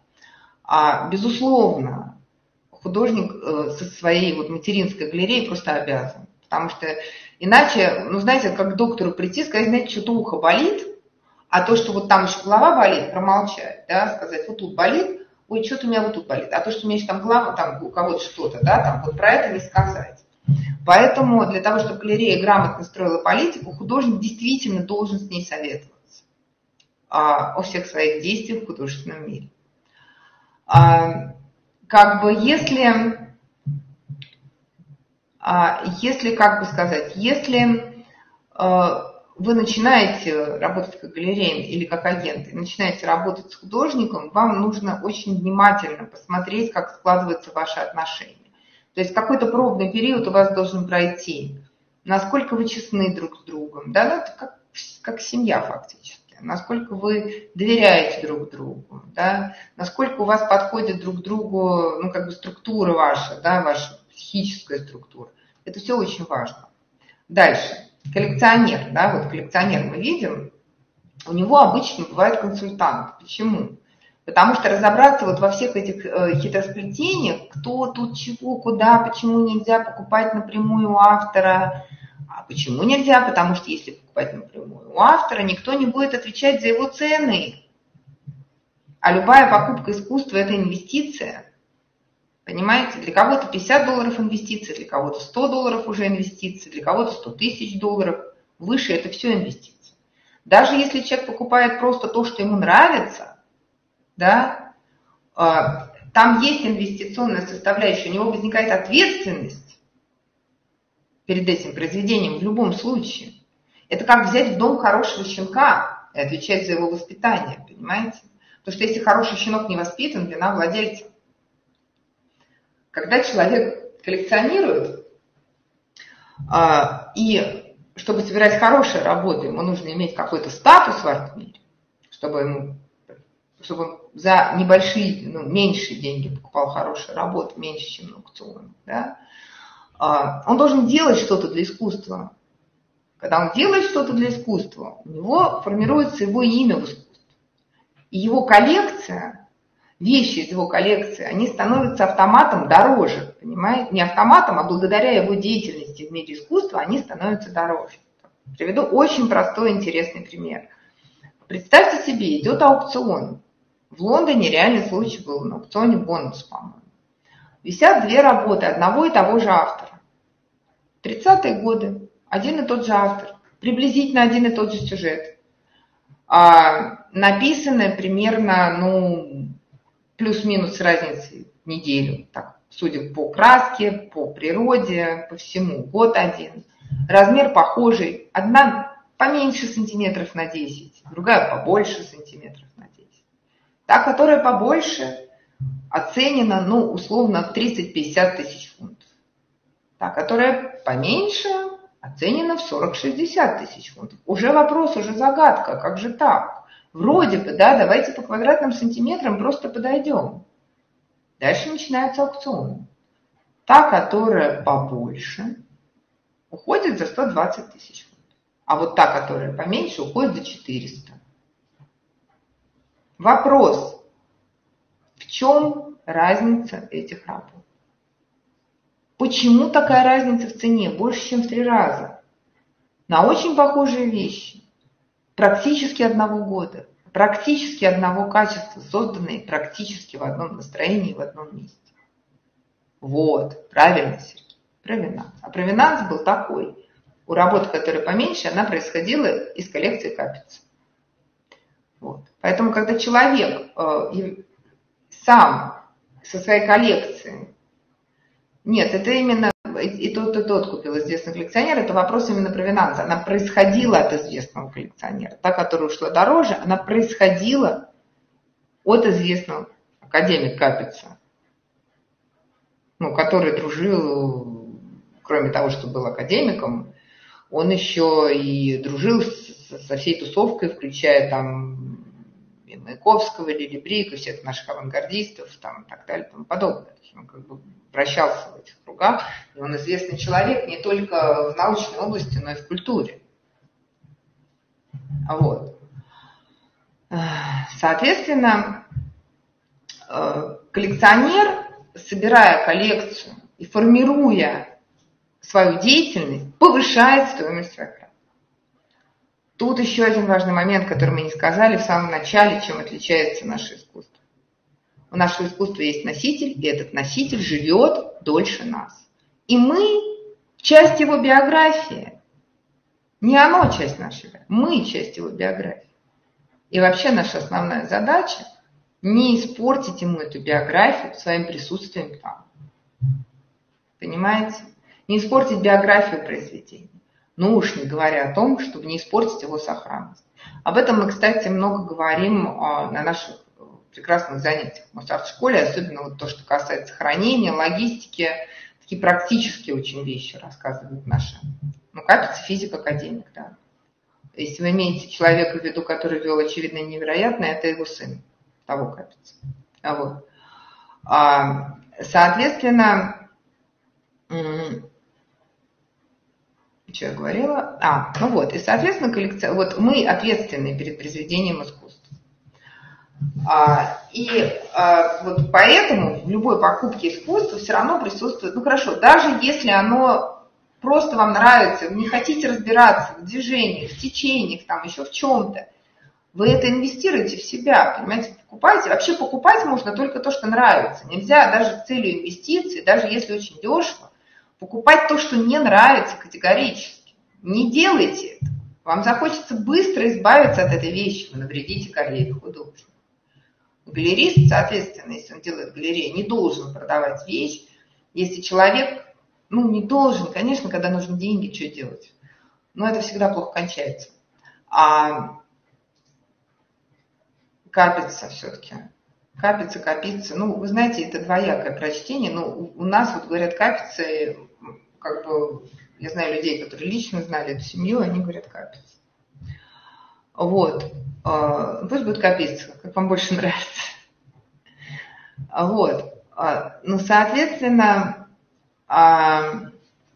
[SPEAKER 1] безусловно, художник со своей вот материнской галереей просто обязан. Потому что иначе, ну, знаете, как к доктору прийти, сказать, знаете, что-то ухо болит, а то, что вот там еще голова болит, промолчать, да, сказать, вот тут болит, ой, что-то у меня вот тут болит, а то, что у меня еще там голова, там у кого-то что-то, да, там вот про это не сказать. Поэтому для того, чтобы галерея грамотно строила политику, художник действительно должен с ней советоваться о всех своих действиях в художественном мире. Как бы если как бы сказать, если вы начинаете работать как галерея или как агент, и начинаете работать с художником, вам нужно очень внимательно посмотреть, как складываются ваши отношения. То есть какой-то пробный период у вас должен пройти. Насколько вы честны друг с другом. Да? Ну, это как семья фактически. Насколько вы доверяете друг другу. Да? Насколько у вас подходит друг к другу, ну, как бы структура ваша, да, ваша психическая структура. Это все очень важно. Дальше. Коллекционер. Да? Вот коллекционер мы видим. У него обычно бывает консультант. Почему? Потому что разобраться вот во всех этих хитросплетениях, кто тут чего, куда, почему нельзя покупать напрямую у автора. А почему нельзя? Потому что если покупать напрямую у автора, никто не будет отвечать за его цены. А любая покупка искусства – это инвестиция. Понимаете? Для кого-то $50 инвестиция, для кого-то $100 уже инвестиция, для кого-то $100 000. Выше – это все инвестиции. Даже если человек покупает просто то, что ему нравится, да, там есть инвестиционная составляющая, у него возникает ответственность перед этим произведением в любом случае. Это как взять в дом хорошего щенка и отвечать за его воспитание, понимаете? Потому что если хороший щенок не воспитан, вина владельца. Когда человек коллекционирует, и чтобы собирать хорошие работы, ему нужно иметь какой-то статус в арт-мире, чтобы он за небольшие, ну, меньшие деньги покупал хорошие работы, меньше, чем на аукционах. Да? Он должен делать что-то для искусства. Когда он делает что-то для искусства, у него формируется его имя в искусстве. И его коллекция, вещи из его коллекции, они становятся автоматом дороже. Понимаете? Не автоматом, а благодаря его деятельности в мире искусства они становятся дороже. Приведу очень простой интересный пример. Представьте себе, идет аукцион. В Лондоне реальный случай был на аукционе Боннес, по-моему. Висят 2 работы одного и того же автора. 30-е годы. Один и тот же автор. Приблизительно один и тот же сюжет. Написаны примерно, ну, плюс-минус с разницей неделю. Так, судя по краске, по природе, по всему. Год один. Размер похожий. Одна поменьше сантиметров на 10, другая побольше сантиметров на 10. Та, которая побольше, оценена, ну, условно, в 30-50 тысяч фунтов. Та, которая поменьше, оценена в 40-60 тысяч фунтов. Уже вопрос, уже загадка, как же так? Вроде бы, да, давайте по квадратным сантиметрам просто подойдем. Дальше начинается аукцион. Та, которая побольше, уходит за 120 тысяч фунтов. А вот та, которая поменьше, уходит за 400. Вопрос, в чем разница этих работ? Почему такая разница в цене? Больше, чем в 3 раза. На очень похожие вещи. Практически одного года. Практически одного качества, созданные практически в одном настроении, в одном месте. Вот, правильно, Сергей, провинанс. А провинанс был такой. У работы, которая поменьше, она происходила из коллекции Капица. Вот. Поэтому, когда человек сам со своей коллекцией, нет, это именно и тот купил известный коллекционер, это вопрос именно провинанса. Она происходила от известного коллекционера. Та, которая ушла дороже, она происходила от известного академика Капица, ну, который дружил, кроме того, что был академиком, он еще и дружил со всей тусовкой, включая там и Маяковского, Лили Брик, и всех наших авангардистов, там, и так далее, и тому подобное. То есть он как бы вращался в этих кругах, и он известный человек не только в научной области, но и в культуре. Вот. Соответственно, коллекционер, собирая коллекцию и формируя свою деятельность, повышает стоимость своих работ. Тут еще один важный момент, который мы не сказали в самом начале, чем отличается наше искусство. У нашего искусства есть носитель, и этот носитель живет дольше нас. И мы часть его биографии. Не оно часть нашей биографии, мы часть его биографии. И вообще наша основная задача не испортить ему эту биографию своим присутствием там. Понимаете? Не испортить биографию произведения. Ну уж не говоря о том, чтобы не испортить его сохранность. Об этом мы, кстати, много говорим на наших прекрасных занятиях в Мосарт-школе, особенно вот то, что касается хранения, логистики, такие практические очень вещи рассказывают наши. Ну, Капица физик-академик, да. Если вы имеете человека в виду, который вел очевидно невероятное, это его сын, того Капица. Вот. Соответственно, что я говорила? Ну вот, и, соответственно, вот мы ответственны перед произведением искусства. Вот поэтому в любой покупке искусства все равно присутствует, ну хорошо, даже если оно просто вам нравится, вы не хотите разбираться в движениях, в течениях, там еще в чем-то, вы это инвестируете в себя, понимаете, покупаете. Вообще покупать можно только то, что нравится. Нельзя даже с целью инвестиций, даже если очень дешево, покупать то, что не нравится категорически. Не делайте это. Вам захочется быстро избавиться от этой вещи, вы навредите карьере художника. Галерист, соответственно, если он делает галерею, не должен продавать вещь. Если человек, не должен, конечно, когда нужны деньги, что делать? Но это всегда плохо кончается. Капица все-таки. Капица. Вы знаете, это двоякое прочтение. У нас, вот говорят, Капица, как бы, я знаю людей, которые лично знали эту семью, они говорят Капица. Вот. Пусть будет Капица, как вам больше нравится. Вот. Соответственно, о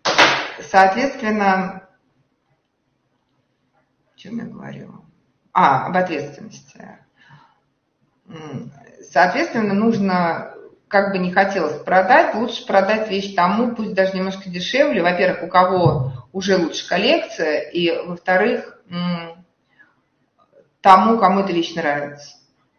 [SPEAKER 1] чем я говорила? Об ответственности. Соответственно, нужно, как бы не хотелось продать, лучше продать вещь тому, пусть даже немножко дешевле. Во-первых, у кого уже лучше коллекция, и, во-вторых, тому, кому эта вещь нравится.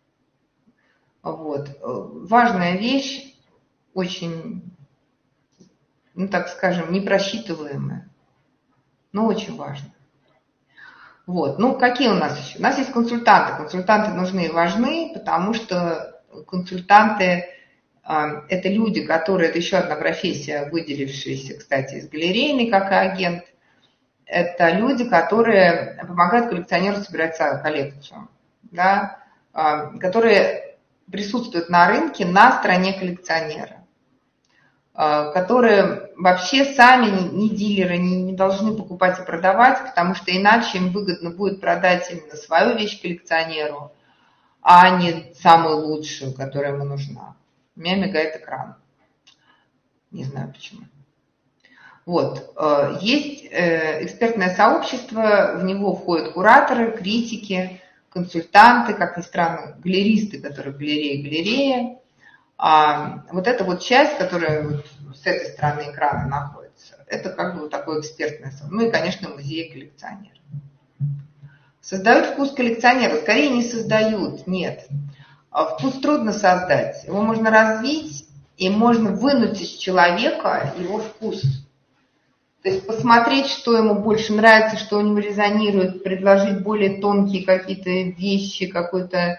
[SPEAKER 1] Вот. Важная вещь, очень, так скажем, непросчитываемая, но очень важная. Вот. Какие у нас еще? У нас есть консультанты. Консультанты нужны и важны, потому что консультанты Это люди, которые, это еще одна профессия, выделившаяся, кстати, из галерейной, как и агент. Это люди, которые помогают коллекционеру собирать коллекцию, да, которые присутствуют на рынке на стороне коллекционера, которые вообще сами не дилеры, не должны покупать и продавать, потому что иначе им выгодно будет продать именно свою вещь коллекционеру, а не самую лучшую, которая ему нужна. У меня мигает экран. Не знаю почему. Вот. Есть экспертное сообщество, в него входят кураторы, критики, консультанты, как ни странно, галеристы, которые в галерее. Вот эта вот часть, которая вот с этой стороны экрана находится, это как бы вот такое экспертное сообщество. Ну и, конечно, музей коллекционеров. Создают вкус коллекционера? Скорее не создают, нет. Вкус трудно создать. Его можно развить, и можно вынуть из человека его вкус. То есть посмотреть, что ему больше нравится, что у него резонирует, предложить более тонкие какие-то вещи, какой-то,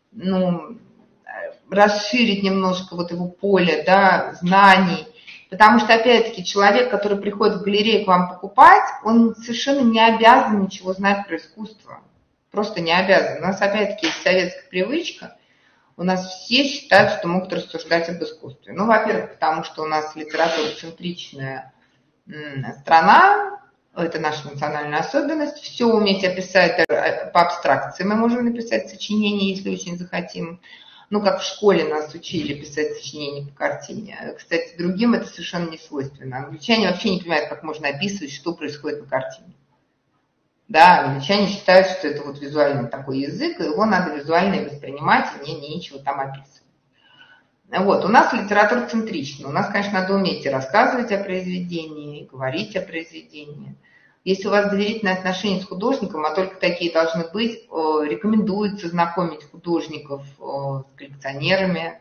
[SPEAKER 1] расширить немножко вот его поле, да, знаний. Потому что, опять-таки, человек, который приходит в галерею к вам покупать, он совершенно не обязан ничего знать про искусство. Просто не обязан. У нас, опять-таки, есть советская привычка. У нас все считают, что могут рассуждать об искусстве. Ну, во-первых, потому что у нас литературоцентричная страна, это наша национальная особенность. Все уметь описать по абстракции. Мы можем написать сочинение, если очень захотим. Ну, как в школе нас учили писать сочинения по картине. Кстати, другим это совершенно не свойственно. Англичане вообще не понимают, как можно описывать, что происходит на картине. Да, англичане считают, что это вот визуальный такой язык, и его надо визуально воспринимать, и нечего там описывать. Вот, у нас литература центрична. У нас, конечно, надо уметь и рассказывать о произведении, и говорить о произведении. Если у вас доверительные отношения с художником, а только такие должны быть, рекомендуется знакомить художников с коллекционерами.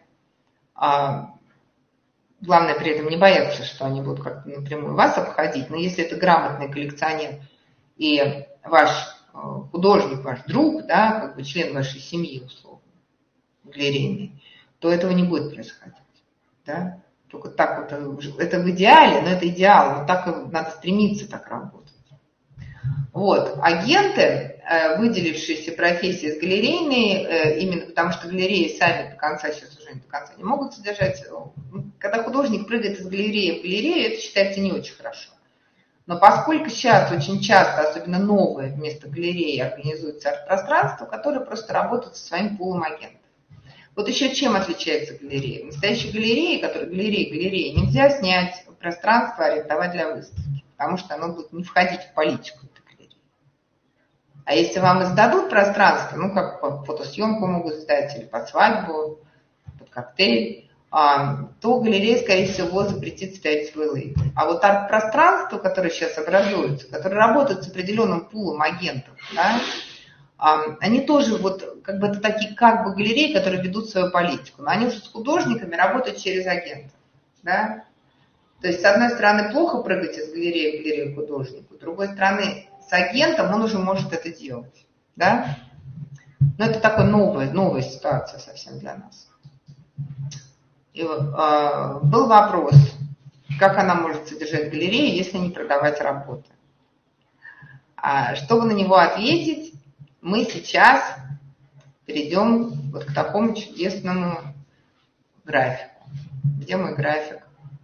[SPEAKER 1] Главное при этом не бояться, что они будут как-то напрямую вас обходить. Но если это грамотный коллекционер и ваш художник, ваш друг, да, как бы член вашей семьи, условно, галерейный, то этого не будет происходить. Да? Только так вот, это в идеале, но это идеал, но так надо стремиться так работать. Вот, агенты, выделившиеся профессии с галерейной, именно потому что галереи сами до конца, сейчас уже до конца не могут содержать. Когда художник прыгает из галереи в галерею, это считается не очень хорошо. Но поскольку сейчас очень часто, особенно новые, вместо галереи организуются арт-пространства, которые просто работают со своим пулом агентов. Вот еще чем отличается галерея? В настоящей галерее, которая галерея, нельзя снять пространство, арендовать для выставки, потому что оно будет не входить в политику этой галереи. А если вам издадут пространство, ну как под фотосъемку могут сдать, или под свадьбу, под коктейль, то галерея, скорее всего, запретит ставить свой лейбл. А вот арт-пространства, которые сейчас образуются, которые работают с определенным пулом агентов, да, они тоже вот как бы это такие как бы галереи, которые ведут свою политику. Но они уже с художниками работают через агентов. Да? То есть, с одной стороны, плохо прыгать из галереи в галерею художнику, с другой стороны, с агентом он уже может это делать. Да? Но это такая новая ситуация совсем для нас. И, был вопрос, как она может содержать галерею, если не продавать работы. Чтобы на него ответить, мы сейчас перейдем вот к такому чудесному графику. Где мой график?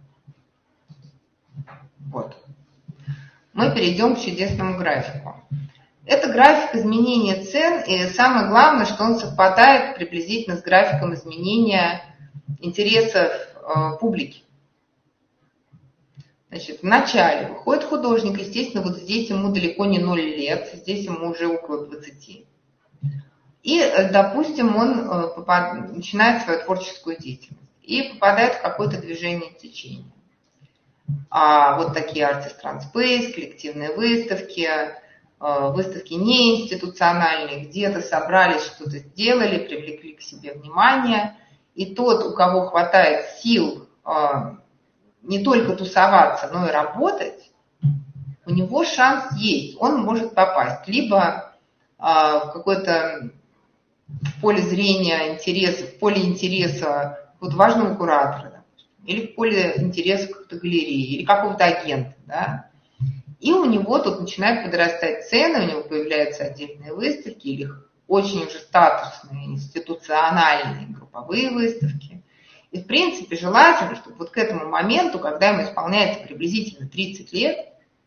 [SPEAKER 1] Вот. Мы перейдем к чудесному графику. Это график изменения цен, и самое главное, что он совпадает приблизительно с графиком изменения интересов публики. Значит, в начале выходит художник, естественно, вот здесь ему далеко не 0 лет, здесь ему уже около 20. И, допустим, он начинает свою творческую деятельность и попадает в какое-то движение течения. Вот такие Artist Transpace, коллективные выставки, выставки неинституциональные, где-то собрались, что-то сделали, привлекли к себе внимание. И тот, у кого хватает сил не только тусоваться, но и работать, у него шанс есть. Он может попасть либо в какое-то поле зрения интереса, в поле интереса какого-то важного куратора, допустим, или в поле интереса какой-то галереи, или какого-то агента, да, и у него тут начинают подрастать цены, у него появляются отдельные выставки или очень уже статусные, институциональные групповые выставки. И, в принципе, желательно, чтобы вот к этому моменту, когда ему исполняется приблизительно 30 лет,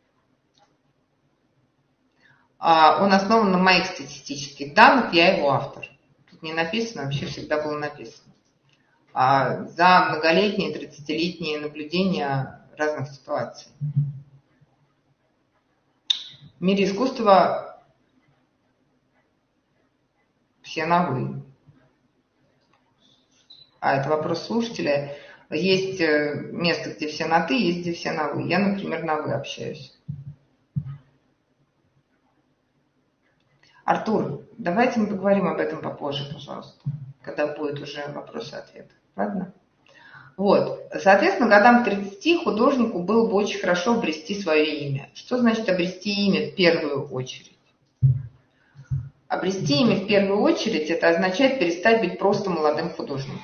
[SPEAKER 1] он основан на моих статистических данных, я его автор. Тут не написано, вообще всегда было написано. За многолетние, 30-летние наблюдения разных ситуаций. В мире искусства все на «вы». Это вопрос слушателя. Есть место, где все на «ты», есть где все на «вы». Я, например, на «вы» общаюсь. Артур, давайте мы поговорим об этом попозже, пожалуйста, когда будет уже вопрос-ответ. Ладно? Вот. Соответственно, годам к 30 художнику было бы очень хорошо обрести свое имя. Что значит обрести имя в первую очередь? Обрести имя в первую очередь – это означает перестать быть просто молодым художником,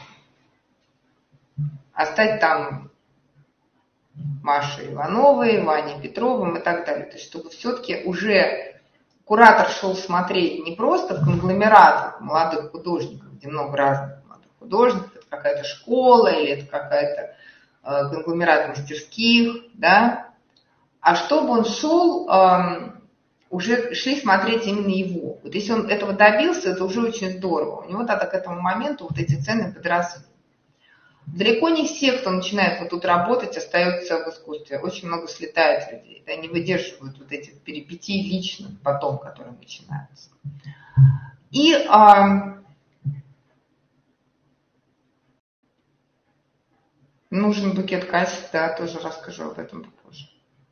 [SPEAKER 1] а стать там Машей Ивановой, Ваней Петровым и так далее. То есть, чтобы все-таки уже куратор шел смотреть не просто в конгломерат молодых художников, где много разных молодых художников, это какая-то школа или это какая-то конгломерат мастерских, да, а чтобы он шел, уже шли смотреть именно его. Вот если он этого добился, это уже очень здорово. У него тогда к этому моменту вот эти цены подросли. Далеко не все, кто начинает вот тут работать, остаются в искусстве. Очень много слетает людей. Да, не выдерживают вот этих перипетий личных потом, которые начинаются. И нужен букет качеств, да, тоже расскажу об этом попозже.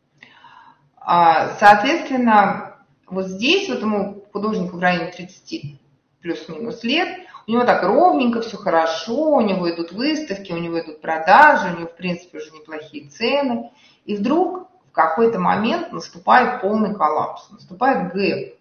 [SPEAKER 1] Соответственно, вот здесь вот ему художнику в районе 30 плюс-минус лет, у него так ровненько, все хорошо, у него идут выставки, у него идут продажи, у него, в принципе, уже неплохие цены. И вдруг в какой-то момент наступает полный коллапс, наступает гэп.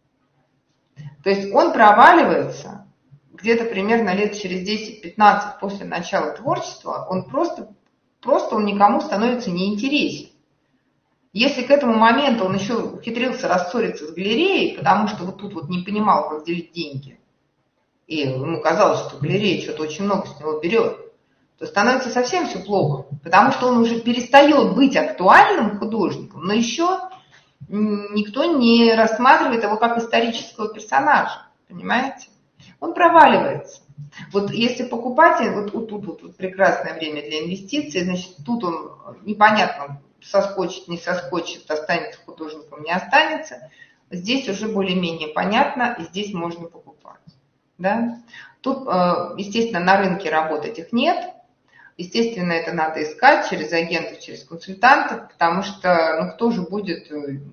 [SPEAKER 1] То есть он проваливается где-то примерно лет через 10-15 после начала творчества, он просто он никому становится неинтересен. Если к этому моменту он еще ухитрился рассориться с галереей, потому что вот тут вот не понимал, как делить деньги, и ему казалось, что галерея что-то очень много с него берет, то становится совсем все плохо, потому что он уже перестает быть актуальным художником, но еще никто не рассматривает его как исторического персонажа, понимаете? Он проваливается. Вот если покупатель, вот тут вот прекрасное время для инвестиций, значит, тут он непонятно, соскочит, не соскочит, останется художником, не останется. Здесь уже более-менее понятно, и здесь можно покупать. Да? Тут, естественно, на рынке работ этих нет. Естественно, это надо искать через агентов, через консультантов, потому что ну, кто же будет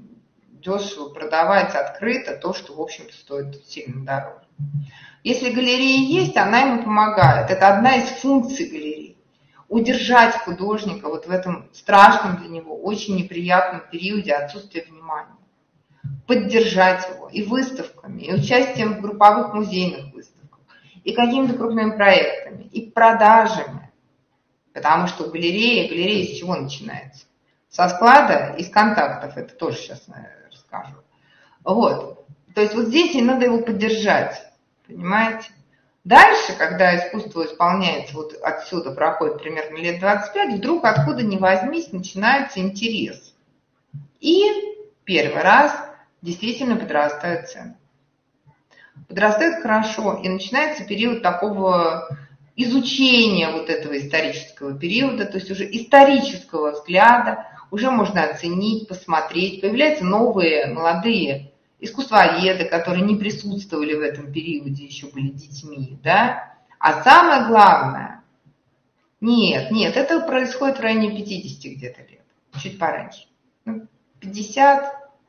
[SPEAKER 1] дешево продавать открыто то, что, в общем-то, стоит сильно дороже. Если галерея есть, она ему помогает. Это одна из функций галереи. Удержать художника вот в этом страшном для него, очень неприятном периоде отсутствия внимания. Поддержать его и выставками, и участием в групповых музейных выставках, и какими-то крупными проектами, и продажами. Потому что галерея с чего начинается? Со склада и с контактов. Это тоже сейчас расскажу. Вот. То есть вот здесь и надо его поддержать. Понимаете? Дальше, когда искусство исполняется, вот отсюда проходит примерно лет 25, вдруг откуда ни возьмись начинается интерес. И первый раз действительно подрастают цены. Подрастают хорошо, и начинается период такого изучения вот этого исторического периода, то есть уже исторического взгляда, уже можно оценить, посмотреть. Появляются новые, молодые искусствоведы, которые не присутствовали в этом периоде, еще были детьми, да. А самое главное, нет, это происходит в районе 50 где-то лет, чуть пораньше. 50,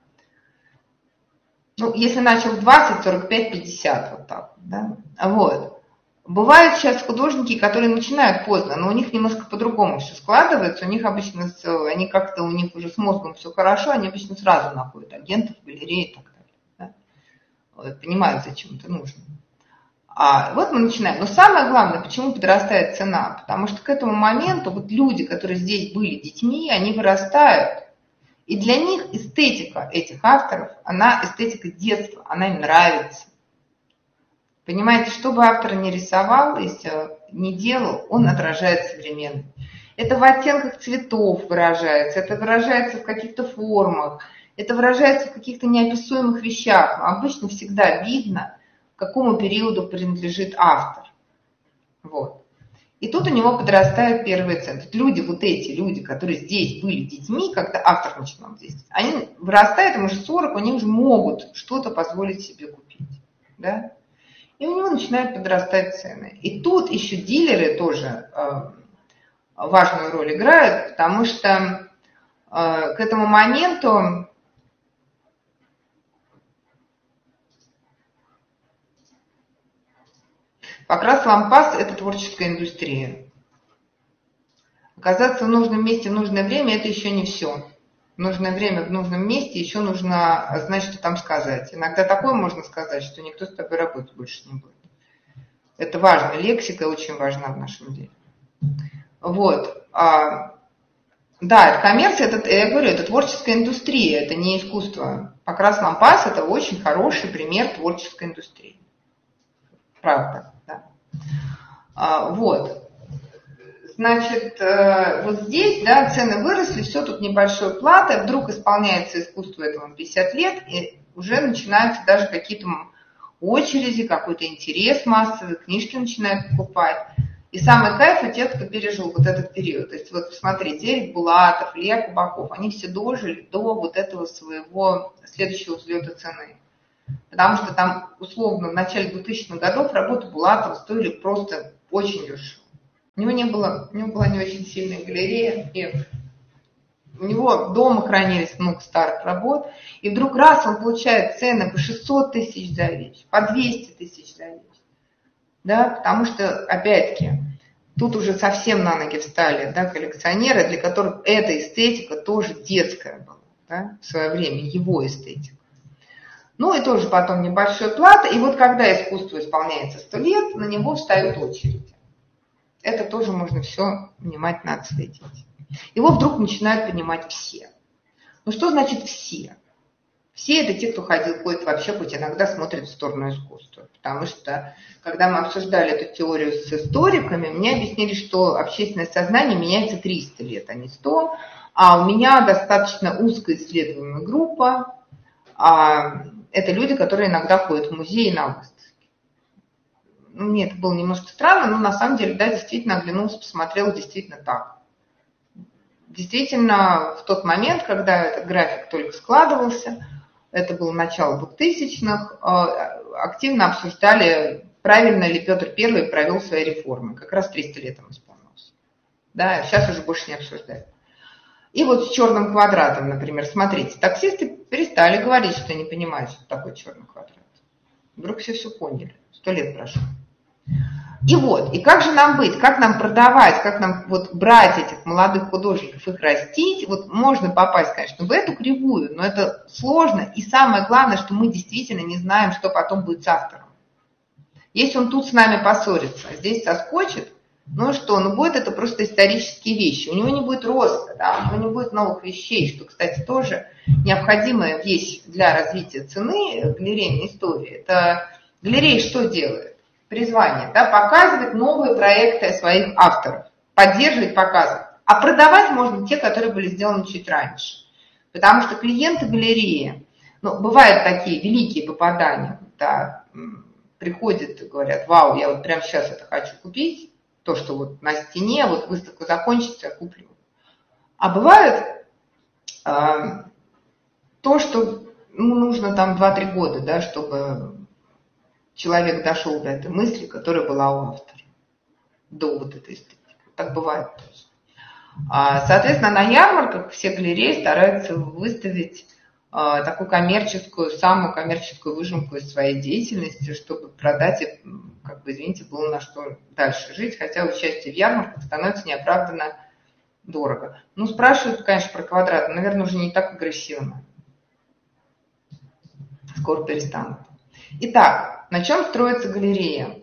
[SPEAKER 1] если начал в 20, 45, 50, вот так, да. Вот. Бывают сейчас художники, которые начинают поздно, но у них немножко по-другому все складывается. У них обычно, они как-то, у них уже с мозгом все хорошо, они обычно сразу находят агентов, галереи и так далее. Да? Вот, понимают, зачем это нужно. Вот мы начинаем. Но самое главное, почему подрастает цена? Потому что к этому моменту вот люди, которые здесь были детьми, они вырастают. И для них эстетика этих авторов, она эстетика детства, она им нравится. Понимаете, что бы автор ни рисовал, если не делал, он отражает современность. Это в оттенках цветов выражается, это выражается в каких-то формах, это выражается в каких-то неописуемых вещах. Но обычно всегда видно, к какому периоду принадлежит автор. Вот. И тут у него подрастают первые цены. Люди, вот эти люди, которые здесь были детьми, когда автор начинал здесь, они вырастают, им уже 40, они уже могут что-то позволить себе купить. Да? И у него начинают подрастать цены. И тут еще дилеры тоже важную роль играют, потому что к этому моменту покрас лампас – это творческая индустрия. Оказаться в нужном месте в нужное время – это еще не все. В нужное время в нужном месте еще нужно знать, что там сказать. Иногда такое можно сказать, что никто с тобой работать больше не будет. Это важно. Лексика очень важна в нашем деле. Вот. Да, это коммерция, это, я говорю, это творческая индустрия, это не искусство. Покрас лампас – это очень хороший пример творческой индустрии. Правда, да. Вот. Значит, вот здесь, да, цены выросли, все тут небольшой платой, вдруг исполняется искусство этому 50 лет, и уже начинаются даже какие-то очереди, какой-то интерес массовый, книжки начинают покупать. И самый кайф у тех, кто пережил вот этот период. То есть вот посмотрите, Эрик Булатов, Илья Кубаков, они все дожили до вот этого своего следующего взлета цены. Потому что там, условно, в начале 2000-х годов работы Булатова стоили просто очень дешево. У него была не очень сильная галерея, и у него дома хранились много старых работ, и вдруг раз он получает цены по 600 тысяч за вещь, по 200 тысяч за вещь. Да, потому что, опять-таки, тут уже совсем на ноги встали, да, коллекционеры, для которых эта эстетика тоже детская была, да, в свое время, его эстетика. Ну и тоже потом небольшой плата, и вот когда искусство исполняется 100 лет, на него встают очереди. Это тоже можно все внимательно отследить. Его вдруг начинают понимать все. Ну что значит все? Все это те, кто ходит вообще, хоть иногда смотрит в сторону искусства. Потому что, когда мы обсуждали эту теорию с историками, мне объяснили, что общественное сознание меняется 300 лет, а не 100. А у меня достаточно узкая исследуемая группа. Это люди, которые иногда ходят в музей и на выставки. Мне это было немножко странно, но на самом деле, да, действительно оглянулся, посмотрел, действительно так. Действительно, в тот момент, когда этот график только складывался, это было начало 2000-х, активно обсуждали, правильно ли Петр I провел свои реформы. Как раз 300 лет ему исполнилось. Да, сейчас уже больше не обсуждают. И вот с черным квадратом, например, смотрите, таксисты перестали говорить, что не понимают, что такое черный квадрат. Вдруг все поняли. 100 лет прошло. И вот, и как же нам быть, как нам продавать, как нам вот брать этих молодых художников, их растить, вот можно попасть, конечно, в эту кривую, но это сложно, и самое главное, что мы действительно не знаем, что потом будет с автором. Если он тут с нами поссорится, а здесь соскочит, ну что, ну будет это просто исторические вещи, у него не будет роста, да, у него не будет новых вещей, что, кстати, тоже необходимая вещь для развития цены галерейной истории. Это галерея что делает? Призвание, да, показывать новые проекты своих авторов, поддерживать, показывать. А продавать можно те, которые были сделаны чуть раньше. Потому что клиенты галереи, ну, бывают такие великие попадания, да, приходят и говорят, вау, я вот прямо сейчас это хочу купить, то, что вот на стене, вот выставка закончится, я куплю. А бывает то, что нужно там 2-3 года, да, чтобы человек дошел до этой мысли, которая была у автора, до вот этой эстетики. Так бывает тоже. Соответственно, на ярмарках все галереи стараются выставить такую коммерческую, самую коммерческую выжимку из своей деятельности, чтобы продать, как бы, извините, было на что дальше жить, хотя участие в ярмарках становится неоправданно дорого. Ну, спрашивают, конечно, про квадрат, наверное, уже не так агрессивно. Скоро перестанут. Итак, на чем строится галерея?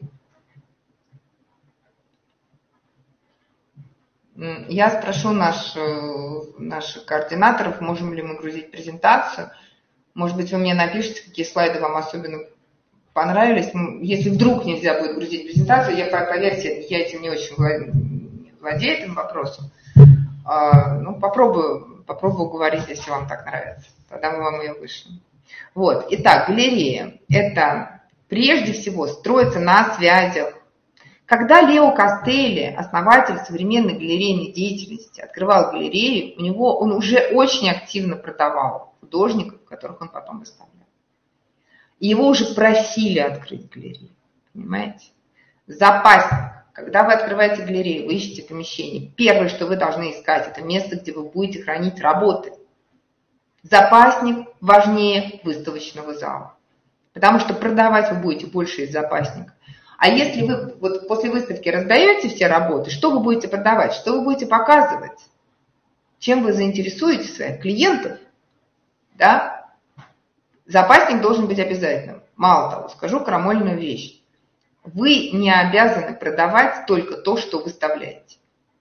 [SPEAKER 1] Я спрошу наших координаторов, можем ли мы грузить презентацию. Может быть, вы мне напишите, какие слайды вам особенно понравились. Если вдруг нельзя будет грузить презентацию, поверьте, я этим не очень владею, этим вопросом. Ну, попробую говорить, если вам так нравится. Тогда мы вам ее вышлем. Вот. Итак, галерея. Это прежде всего строится на связях. Когда Лео Кастелли, основатель современной галерейной деятельности, открывал галерею, он уже очень активно продавал художников, которых он потом выставлял. И его уже просили открыть галерею. Понимаете? Запасник. Когда вы открываете галерею, вы ищете помещение. Первое, что вы должны искать, это место, где вы будете хранить работы. Запасник важнее выставочного зала. Потому что продавать вы будете больше из запасника. А если вы вот после выставки раздаете все работы, что вы будете продавать, что вы будете показывать, чем вы заинтересуете своих клиентов, да? Запасник должен быть обязательным. Мало того, скажу крамольную вещь. Вы не обязаны продавать только то, что выставляете.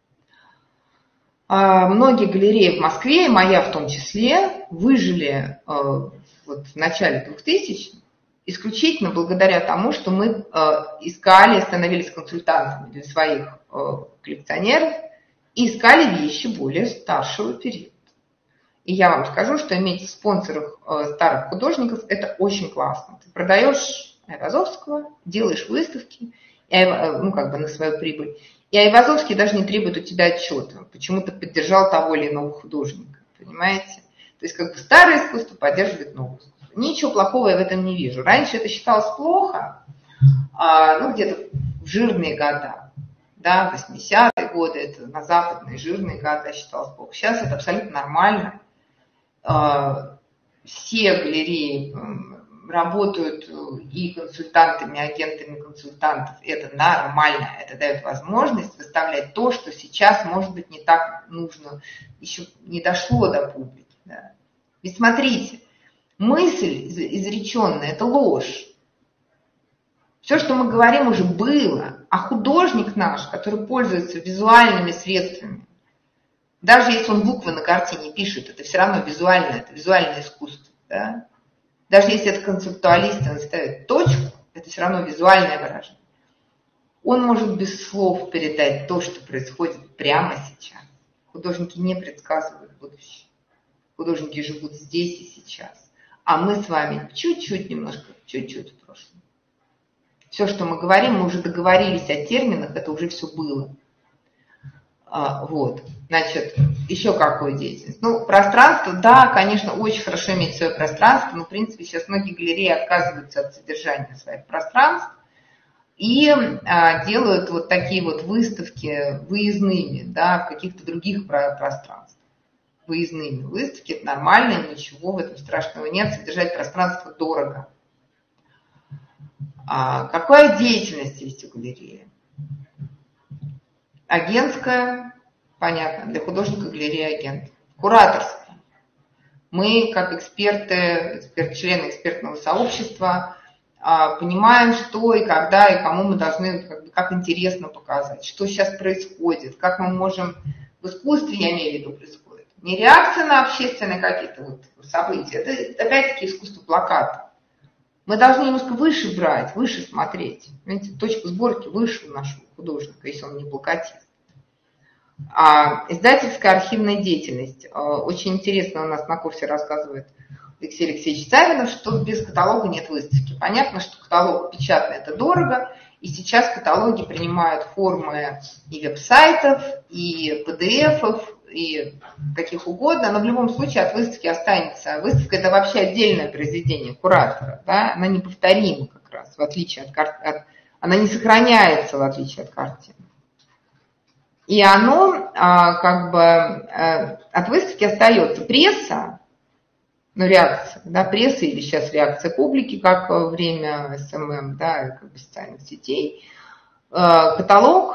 [SPEAKER 1] Многие галереи в Москве, и моя в том числе, выжили вот в начале 2000-х исключительно благодаря тому, что мы искали, становились консультантами для своих коллекционеров и искали вещи более старшего периода. И я вам скажу, что иметь в спонсорах старых художников – это очень классно. Ты продаешь Айвазовского, делаешь выставки, на свою прибыль. И Айвазовский даже не требует у тебя отчета, почему ты поддержал того или иного художника. Понимаете? То есть старое искусство поддерживает новое искусство. Ничего плохого я в этом не вижу. Раньше это считалось плохо, где-то в жирные года. Да, 80-е годы, это на западные жирные годы считалось плохо. Сейчас это абсолютно нормально. Все галереи работают и консультантами, и агентами консультантов. Это нормально. Это дает возможность выставлять то, что сейчас, может быть, не так нужно, еще не дошло до публики. Да. Ведь смотрите, мысль изреченная – это ложь. Все, что мы говорим, уже было. А художник наш, который пользуется визуальными средствами, даже если он буквы на картине пишет, это все равно визуальное, это визуальное искусство. Да? Даже если это концептуалист, он ставит точку, это все равно визуальное выражение. Он может без слов передать то, что происходит прямо сейчас. Художники не предсказывают будущее. Художники живут здесь и сейчас. А мы с вами чуть-чуть в прошлом. Все, что мы говорим, мы уже договорились о терминах, это уже все было. Вот. Значит, еще какую деятельность? Пространство, да, конечно, очень хорошо иметь свое пространство, но, в принципе, сейчас многие галереи отказываются от содержания своих пространств и делают вот такие вот выставки выездными, да, в каких-то других пространствах. Выездными выставки, это нормально, ничего в этом страшного нет, содержать пространство дорого. Какая деятельность есть у галереи? Агентская, понятно, для художника галерея агент. Кураторская. Мы, как эксперты, члены экспертного сообщества, понимаем, что и когда, и кому мы должны, как интересно показать, что сейчас происходит, как мы можем в искусстве, я имею в виду, происходит. Не реакция на общественные какие-то события, это опять-таки искусство плаката. Мы должны немножко выше брать, выше смотреть. Понимаете, точка сборки выше у нашего художника, если он не плакатист. Издательская архивная деятельность. Очень интересно у нас на курсе рассказывает Алексей Алексеевич Савинов, что без каталога нет выставки. Понятно, что каталог печатный – это дорого, и сейчас каталоги принимают формы и веб-сайтов, и PDF-ов, и каких угодно, но в любом случае от выставки останется. Выставка – это вообще отдельное произведение куратора, да? Она неповторима как раз, в отличие она не сохраняется, в отличие от картины. И оно от выставки остается пресса, реакция, да, пресса или сейчас реакция публики, как во время СММ, да, социальных сетей, каталог,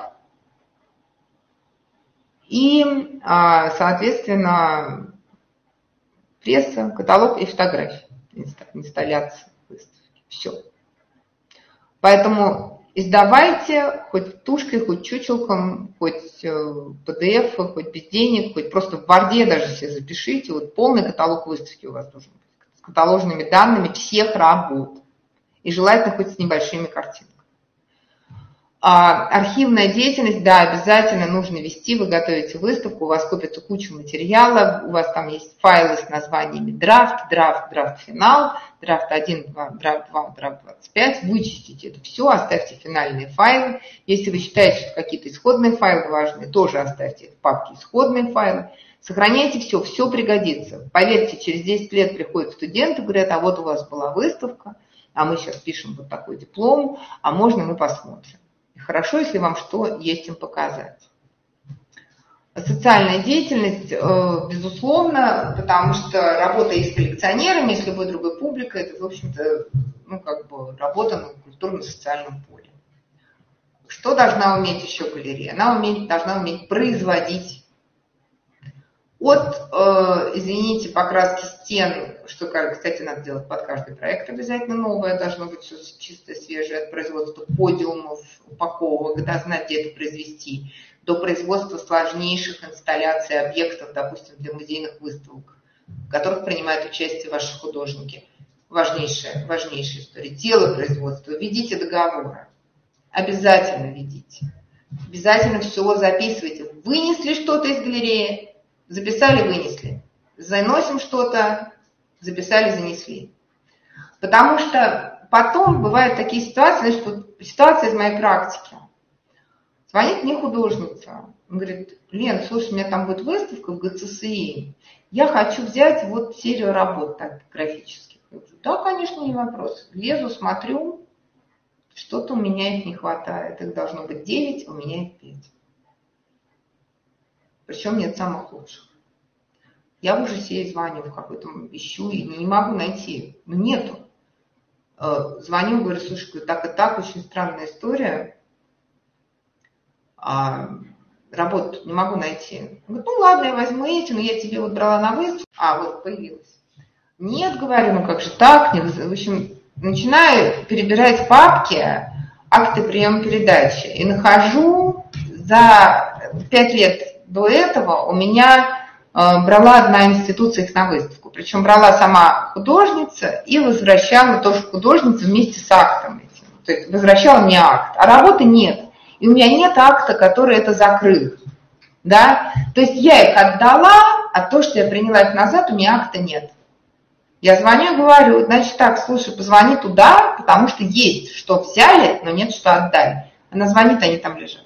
[SPEAKER 1] и, соответственно, пресса, каталог и фотографии, инсталляция выставки. Все. Поэтому издавайте хоть тушкой, хоть чучелком, хоть PDF, хоть без денег, хоть просто в Word даже себе запишите. Вот полный каталог выставки у вас должен быть с каталожными данными всех работ. И желательно хоть с небольшими картинками. Архивная деятельность, да, обязательно нужно вести. Вы готовите выставку, у вас копится куча материала, у вас там есть файлы с названиями драфт, финал, драфт 1, 2, драфт 2, драфт 25. Вычистите это все, оставьте финальные файлы. Если вы считаете, что какие-то исходные файлы важные, тоже оставьте в папке исходные файлы. Сохраняйте все, все пригодится. Поверьте, через 10 лет приходят студенты, говорят, а вот у вас была выставка, а мы сейчас пишем вот такой диплом, а можно мы посмотрим. Хорошо, если вам что есть им показать. Социальная деятельность, безусловно, потому что работа и с коллекционерами, и с любой другой публикой, это, в общем-то, работа на культурно-социальном поле. Что должна уметь еще галерея? Она должна уметь производить. Извините, покраски стен, что, кстати, надо делать под каждый проект обязательно новое, должно быть все чистое, свежее, от производства подиумов, упаковок, да, знать, где это произвести, до производства сложнейших инсталляций объектов, допустим, для музейных выставок, в которых принимают участие ваши художники. Важнейшая история. Дело производства. Ведите договоры. Обязательно ведите. Обязательно все записывайте. Вынесли что-то из галереи, записали, вынесли. Заносим что-то, записали, занесли. Потому что потом бывают такие ситуации, ситуация из моей практики. Звонит мне художница. Он говорит, Лен, слушай, у меня там будет выставка в ГЦСИ. Я хочу взять вот серию работ графических. Я говорю, да, конечно, не вопрос. Лезу, смотрю, что-то у меня их не хватает. Их должно быть 9, а у меня их 5. Причем нет самых лучших. Я в ужасе ей звоню, в какой-то ищу, и не могу найти. Нету. Звоню, говорю, слушай, так и так, очень странная история. Работу не могу найти. Он говорит, ну ладно, я возьму эти, но я тебе вот брала на выставку. Вот появилась. Нет, говорю, ну как же так? В общем, начинаю перебирать папки, акты приема передачи. И нахожу за 5 лет до этого у меня брала одна институция их на выставку. Причем брала сама художница и возвращала тоже художница вместе с актом этим. То есть возвращала мне акт, а работы нет. И у меня нет акта, который это закрыл. Да? То есть я их отдала, а то, что я приняла их назад, у меня акта нет. Я звоню и говорю, значит так, слушай, позвони туда, потому что есть, что взяли, но нет, что отдали. Она звонит, они там лежат.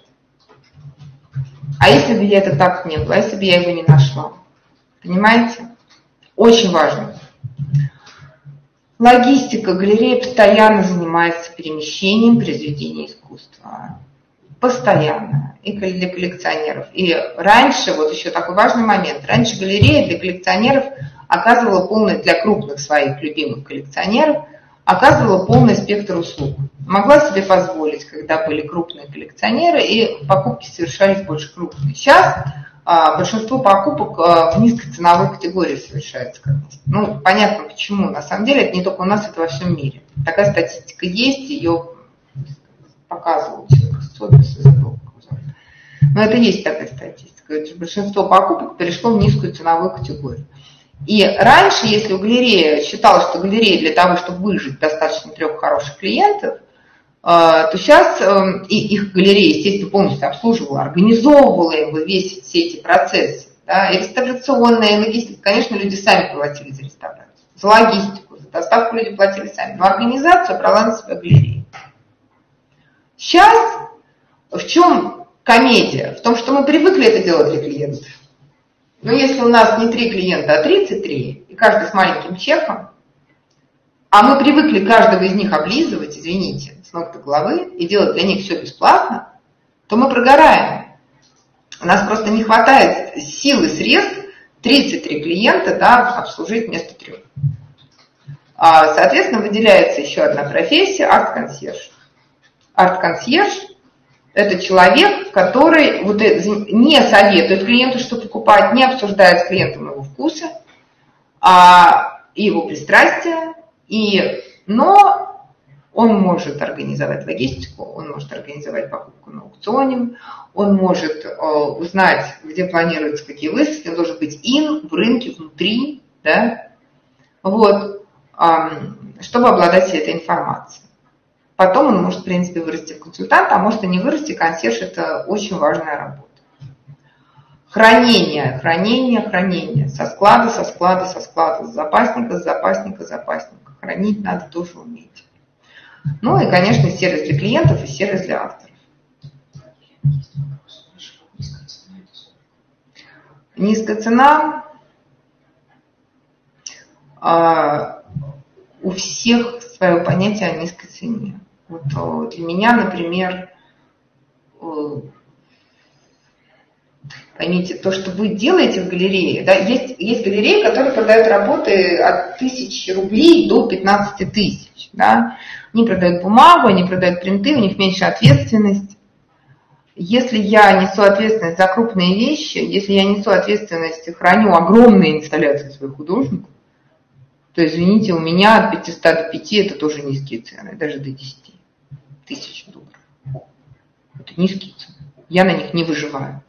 [SPEAKER 1] А если бы я это так не было, а если бы я его не нашла? Понимаете? Очень важно. Логистика. Галерея постоянно занимается перемещением произведений искусства. Постоянно. И для коллекционеров. И раньше, вот еще такой важный момент, раньше галерея для коллекционеров оказывала полный, для крупных своих любимых коллекционеров, оказывала полный спектр услуг. Могла себе позволить, когда были крупные коллекционеры, и покупки совершались больше крупные. Сейчас большинство покупок в низкой ценовой категории совершается. Ну, понятно почему. На самом деле, это не только у нас, это во всем мире. Такая статистика есть, ее показывают. Но это есть такая статистика. Большинство покупок перешло в низкую ценовую категорию. И раньше, если у галереи считалось, что галерея для того, чтобы выжить, достаточно 3 хороших клиентов, то сейчас и их галерея, естественно, полностью обслуживала, организовывала им весь все эти процессы. Да, и реставрационная, и логистика. Конечно, люди сами платили за реставрацию, за логистику, за доставку люди платили сами. Но организацию брала на себя галерея. Сейчас в чем комедия? В том, что мы привыкли это делать для клиентов. Но если у нас не 3 клиента, а 33, и каждый с маленьким чеком, а мы привыкли каждого из них облизывать, извините, с ног до головы, и делать для них все бесплатно, то мы прогораем. У нас просто не хватает сил и средств 33 клиента, да, обслужить вместо 3. Соответственно, выделяется еще одна профессия – арт-консьерж. Арт-консьерж – это человек, который не советует клиенту, что покупать, не обсуждает с клиентом его вкусы, и его пристрастия, но Он может организовать логистику, он может организовать покупку на аукционе, он может узнать, где планируются какие выставки, он должен быть в рынке, внутри, да, вот, чтобы обладать всей этой информацией. Потом он может, в принципе, вырасти в консультанта, а может и не вырасти. Консьерж – это очень важная работа. Хранение. Со склада, с запасника. Хранить надо тоже уметь. Ну и, конечно, сервис для клиентов и сервис для авторов. Низкая цена. У всех свое понятие о низкой цене. Вот для меня, например, поймите, то, что вы делаете в галерее, да, есть галереи, которые продают работы от 1000 рублей до 15 тысяч. Да. Они продают бумагу, они продают принты, у них меньше ответственность. Если я несу ответственность за крупные вещи, если я несу ответственность и храню огромные инсталляции своих художников, то, извините, у меня от 500 до 5 это тоже низкие цены, даже до 10 тысяч долларов. Это низкие цены. Я на них не выживаю.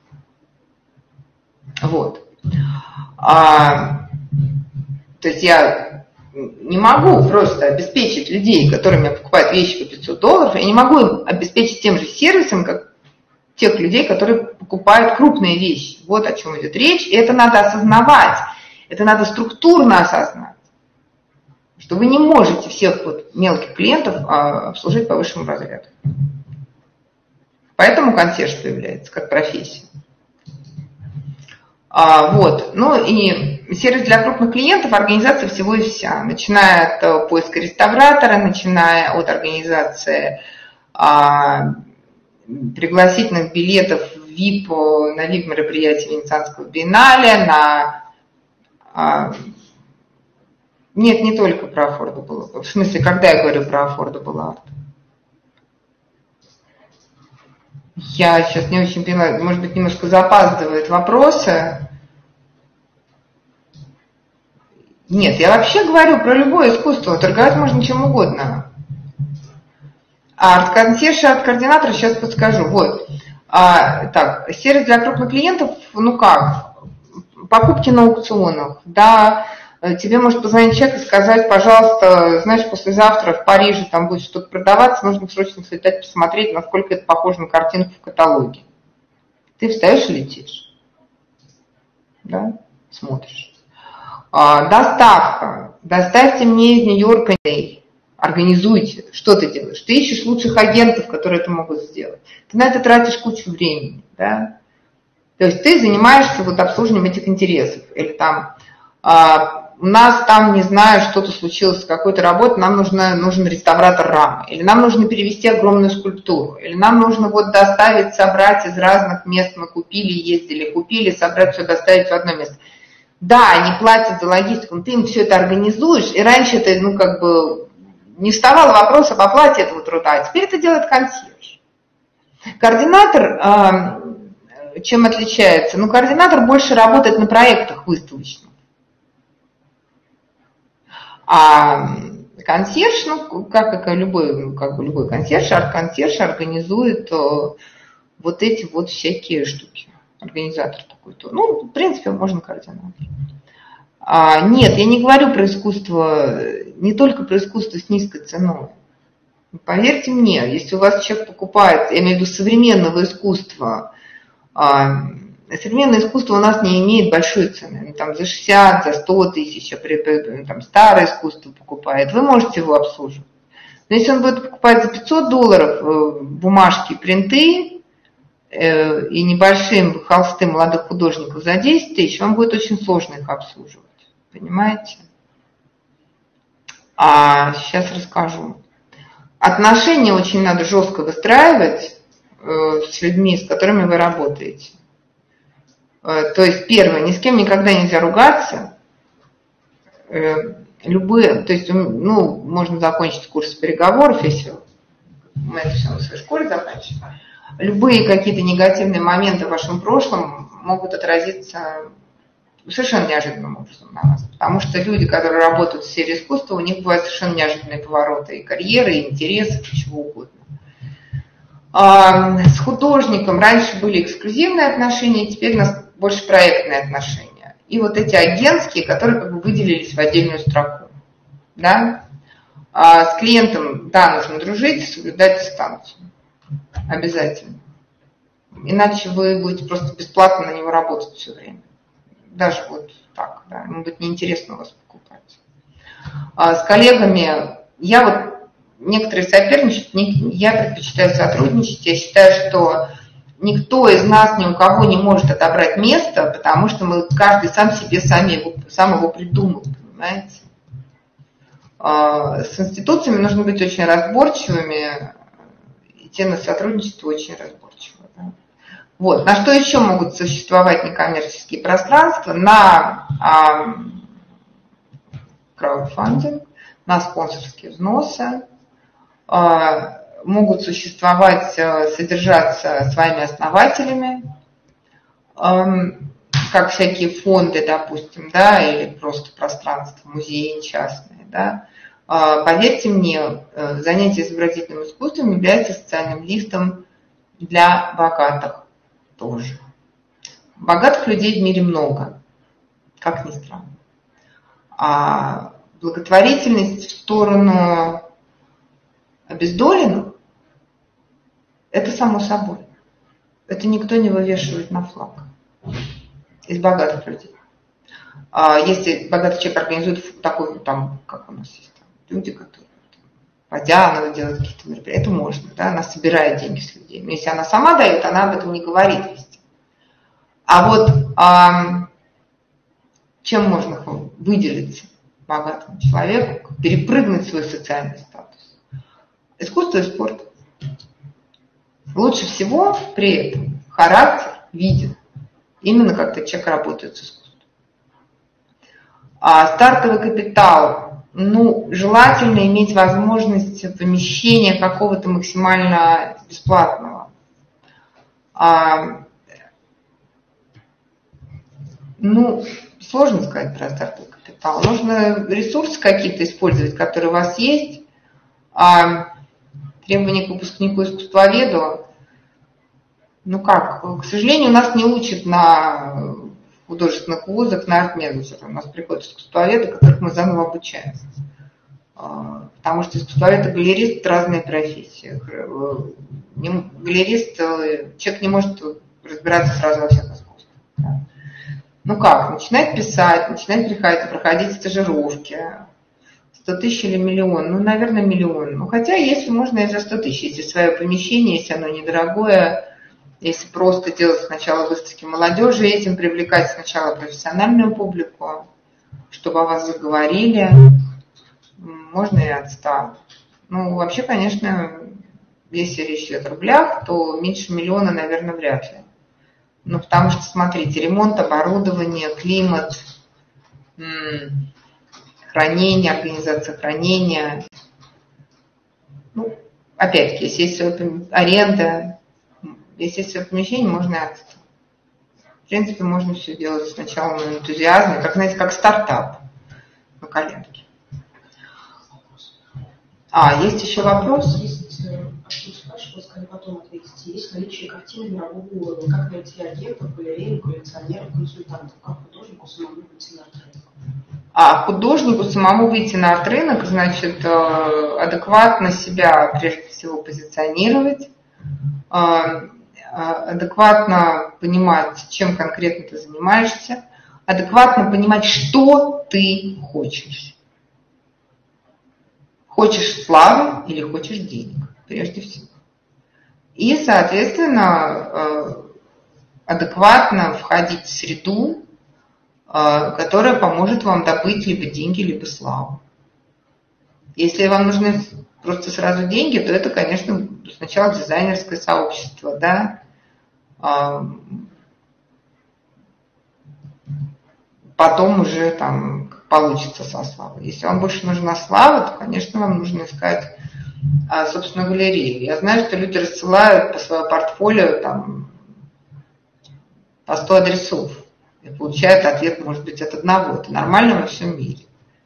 [SPEAKER 1] Вот. То есть я не могу просто обеспечить людей, которыми покупают вещи по 500 долларов, я не могу им обеспечить тем же сервисом, как тех людей, которые покупают крупные вещи. Вот о чем идет речь. И это надо осознавать. Это надо структурно осознать. Что вы не можете всех вот мелких клиентов обслужить по высшему разряду. Поэтому консьерж появляется как профессия. Вот. Ну и сервис для крупных клиентов, организация всего и вся. Начиная от поиска реставратора, начиная от организации пригласительных билетов в VIP, на VIP-мероприятие Венецианского биеннале, Нет, не только про affordable. В смысле, когда я говорю про affordable art? Я сейчас не очень понимаю, может быть, немножко запаздывают вопросы. Нет, я вообще говорю про любое искусство. Торговать можно чем угодно. А арт-консьерж и арт-координатор сейчас подскажу. Вот. Так, сервис для крупных клиентов, ну как? Покупки на аукционах, да. Тебе может позвонить человек и сказать, пожалуйста, знаешь, послезавтра в Париже там будет что-то продаваться, нужно срочно слетать посмотреть, насколько это похоже на картинку в каталоге. Ты встаешь и летишь. Да? Смотришь. Доставка. Доставьте мне из Нью-Йорка. Организуйте. Что ты делаешь? Ты ищешь лучших агентов, которые это могут сделать. Ты на это тратишь кучу времени. Да? То есть ты занимаешься вот обслуживанием этих интересов. Или там... у нас там, не знаю, что-то случилось с какой-то работой, нам нужен реставратор рамы, или нам нужно перевести огромную скульптуру, или нам нужно вот доставить, собрать из разных мест, мы купили, ездили, купили, собрать все, доставить в одно место. Да, они платят за логистику, но ты им все это организуешь, и раньше это, ну, как бы, не вставал вопрос об оплате этого труда, а теперь это делает консьерж. Координатор, чем отличается? Ну, координатор больше работает на проектах выставочных. А консьерж, ну, как любой консьерж, арт-консьерж организует вот эти вот всякие штуки. Организатор такой-то. Ну, в принципе, можно координатор. Нет, я не говорю про искусство, не только про искусство с низкой ценой. Поверьте мне, если у вас человек покупает, я имею в виду современного искусства, современное искусство у нас не имеет большой цены, там за 60, за 100 тысяч, там старое искусство покупает, вы можете его обслуживать. Но если он будет покупать за 500 долларов бумажки, принты и небольшие холсты молодых художников за 10 тысяч, вам будет очень сложно их обслуживать. Понимаете? Сейчас расскажу. Отношения очень надо жестко выстраивать с людьми, с которыми вы работаете. То есть, первое, ни с кем никогда нельзя ругаться. Любые, то есть, ну, можно закончить курс переговоров, если мы это все на своей школе заканчиваем. Любые какие-то негативные моменты в вашем прошлом могут отразиться совершенно неожиданным образом на нас. Потому что люди, которые работают в сфере искусства, у них бывают совершенно неожиданные повороты и карьеры, и интересов, и чего угодно. С художником раньше были эксклюзивные отношения, теперь у нас больше проектные отношения. И вот эти агентские, которые как бы выделились в отдельную строку. Да? С клиентом, да, нужно дружить, соблюдать дистанцию. Обязательно. Иначе вы будете просто бесплатно на него работать все время. Даже вот так, да. Ему будет неинтересно вас покупать. С коллегами, некоторые соперничают, я предпочитаю сотрудничать. Я считаю, что никто из нас ни у кого не может отобрать место, потому что каждый сам его придумал, понимаете? С институциями нужно быть очень разборчивыми, идти на сотрудничество очень разборчиво. Да? Вот. На что еще могут существовать некоммерческие пространства? На краудфандинг, на спонсорские взносы, могут существовать, содержаться своими основателями, как всякие фонды, допустим, да, или просто пространства, музеи частные, да. Поверьте мне, занятие изобразительным искусством является социальным лифтом для богатых тоже. Богатых людей в мире много, как ни странно. А благотворительность в сторону обездоленных – это само собой. Это никто не вывешивает на флаг из богатых людей. Если богатый человек организует такой, там, как у нас есть, люди, которые Водянова делают какие-то мероприятия, это можно, да, она собирает деньги с людей. Но если она сама дает, она об этом не говорит везде. А вот чем можно выделиться богатому человеку, перепрыгнуть свой социальный статус? Искусство и спорт. Лучше всего при этом характер виден именно как этот человек работает с искусством. Стартовый капитал. Желательно иметь возможность помещения какого-то максимально бесплатного. Сложно сказать про стартовый капитал. Нужно ресурсы какие-то использовать, которые у вас есть. Требования к выпускнику искусствоведу. К сожалению, нас не учат на художественных вузах, на арт-менеджеры. У нас приходят искусствоведы, которых мы заново обучаем. Потому что искусствовед и галерист – это разные профессии. Галерист, человек не может разбираться сразу во всех искусствах. Начинает писать, начинает проходить стажировки. 100 тысяч или миллион? Наверное, миллион. Хотя, если можно и за 100 тысяч, если свое помещение, если оно недорогое, если просто делать сначала выставки молодежи, этим привлекать сначала профессиональную публику, чтобы о вас заговорили, можно и от 100. Вообще, конечно, если речь идет о рублях, то меньше миллиона, наверное, вряд ли. Потому что, смотрите, ремонт, оборудование, климат, хранение, организация хранения. Опять-таки, если есть аренда, если есть свое помещение, можно и от 100. В принципе, можно все делать сначала на энтузиазме, как стартап на коленке. Есть еще вопрос?
[SPEAKER 2] Спрашиваю, потом ответите. Есть наличие картины мирового уровня. Как найти агентов, галерею, коллекционеров, консультантов? Как художнику самому выйти на арт-рынок?
[SPEAKER 1] Художнику самому выйти на арт-рынок, значит, адекватно себя прежде всего позиционировать, адекватно понимать, чем конкретно ты занимаешься, адекватно понимать, что ты хочешь. Хочешь славы или хочешь денег, прежде всего. И, соответственно, адекватно входить в среду, которая поможет вам добыть либо деньги, либо славу. Если вам нужны просто сразу деньги, то это, конечно, сначала дизайнерское сообщество, да. Потом уже там получится со славой. Если вам больше нужна слава, то, конечно, вам нужно искать, собственно, галерею. Я знаю, что люди рассылают по своему портфолио там, по 100 адресов. и получают ответ, может быть, от одного. Это нормально во всем мире.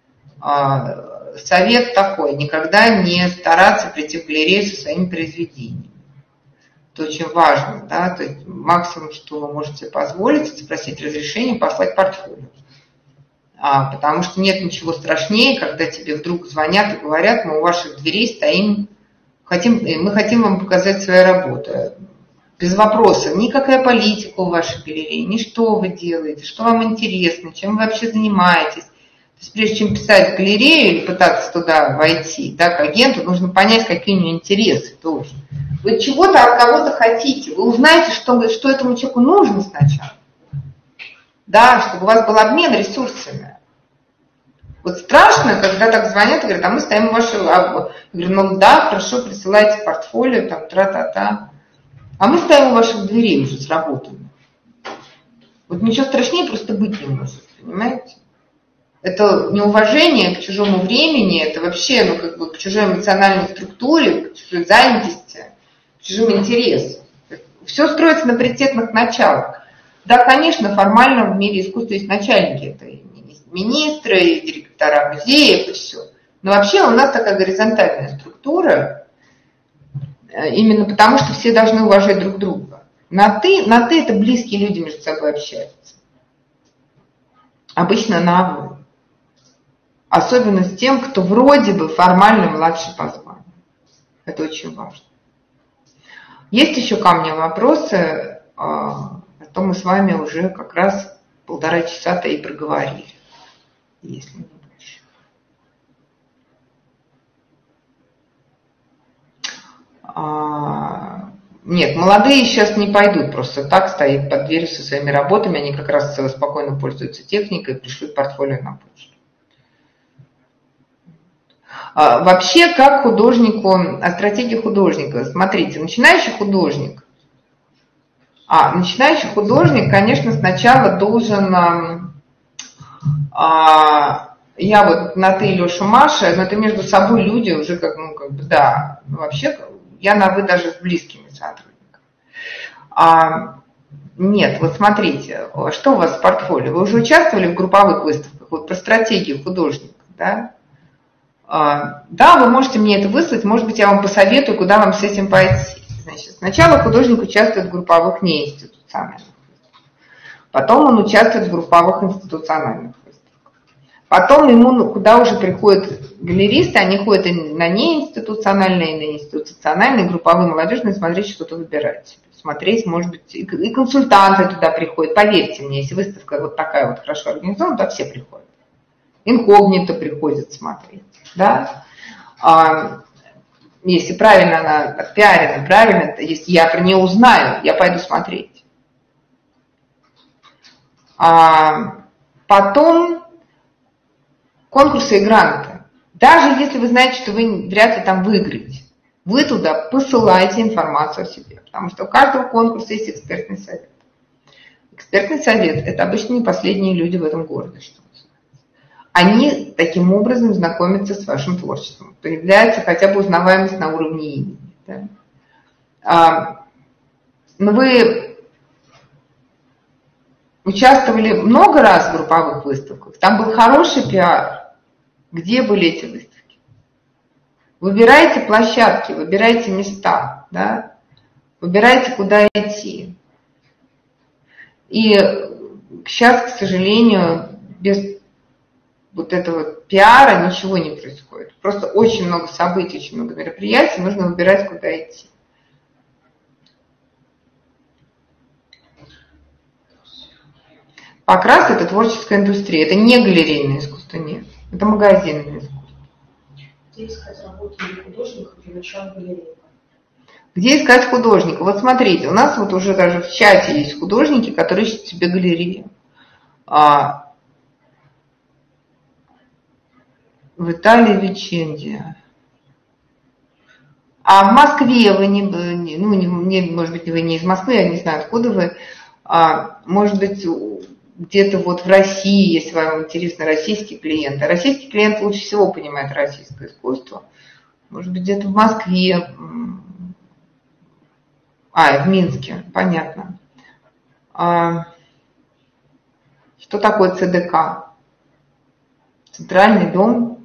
[SPEAKER 1] Совет такой: никогда не стараться прийти в галерею со своими произведениями. Это очень важно, да, то есть максимум, что вы можете позволить, спросить разрешение, послать портфолио. Потому что нет ничего страшнее, когда тебе вдруг звонят и говорят: мы у ваших дверей стоим, мы хотим вам показать свою работу. Без вопросов, никакая политика у вашей галереи, ни что вы делаете, что вам интересно, чем вы вообще занимаетесь. То есть прежде чем писать в галерею или пытаться туда войти, да, к агенту, нужно понять, какие у него интересы тоже. Вы чего-то от кого-то хотите, вы узнаете, что этому человеку нужно сначала. Да, чтобы у вас был обмен ресурсами. Вот страшно, когда так звонят и говорят: а мы стоим в вашей... Я говорю: ну да, хорошо, присылайте портфолио, там, тра-та-та. А мы стоим у ваших дверей уже с работами. Вот ничего страшнее просто быть не может, понимаете? Это неуважение к чужому времени, это вообще, ну, как бы к чужой эмоциональной структуре, к чужой занятости, к чужим интересам. Все строится на паритетных началах. Да, конечно, формально в мире искусства есть начальники, это и министры, и директора музеев, и все. Но вообще у нас такая горизонтальная структура, именно потому что все должны уважать друг друга. На ты это близкие люди между собой общаются. Обычно на вы. Особенно с тем, кто вроде бы формально младше по званию. Это очень важно. Есть еще ко мне вопросы, а то мы с вами уже как раз 1,5 часа-то и проговорили, если не больше. Нет, молодые сейчас не пойдут просто так стоять под дверью со своими работами, они как раз спокойно пользуются техникой и пришлют портфолио на почту. Вообще, как художнику, о стратегии художника. Смотрите, начинающий художник, конечно, сначала должен, я вот на ты, Леша, Маша, но это между собой люди уже вообще, я на вы даже с близкими сотрудниками. Нет, вот смотрите, что у вас в портфолио? Вы уже участвовали в групповых выставках, вот про стратегию художника, да? Да, вы можете мне это выслать, может быть, я вам посоветую, куда вам с этим пойти. Значит, сначала художник участвует в групповых неинституциональных выставках, потом он участвует в групповых институциональных выставках. Потом ему, куда уже приходят галеристы, они ходят и на неинституциональные, и на институциональные, групповые, молодежные, смотреть, что-то выбирать. Смотреть, может быть, и консультанты туда приходят. Поверьте мне, если выставка вот такая вот хорошо организована, то все приходят. Инкогнито приходят смотреть. Да? Если правильно она отпиарена, правильно, если я про нее узнаю, я пойду смотреть. Потом конкурсы и гранты. Даже если вы знаете, что вы вряд ли там выиграете, вы туда посылаете информацию о себе, потому что у каждого конкурса есть экспертный совет. Экспертный совет – это обычно не последние люди в этом городе, что они таким образом знакомятся с вашим творчеством. Появляется хотя бы узнаваемость на уровне имени. Да? Но вы участвовали много раз в групповых выставках, там был хороший пиар. Где были эти выставки? Выбирайте площадки, выбирайте места, да? Выбирайте, куда идти. И сейчас, к сожалению, без вот этого пиара ничего не происходит. Просто очень много событий, очень много мероприятий, нужно выбирать, куда идти. Покрас – это творческая индустрия, это не галерейное искусство, нет. Это магазинное искусство.
[SPEAKER 2] Где искать работу для художника для начала галереи?
[SPEAKER 1] Где искать художника? Вот смотрите, у нас вот уже даже в чате есть художники, которые ищут себе галерею. В Италии Веченди. А в Москве вы может быть, вы не из Москвы, я не знаю, откуда вы. Может быть, где-то вот в России, если вам интересны российские клиенты. Российский клиент лучше всего понимает российское искусство. Может быть, где-то в Москве. В Минске, понятно. Что такое ЦДК? Центральный дом.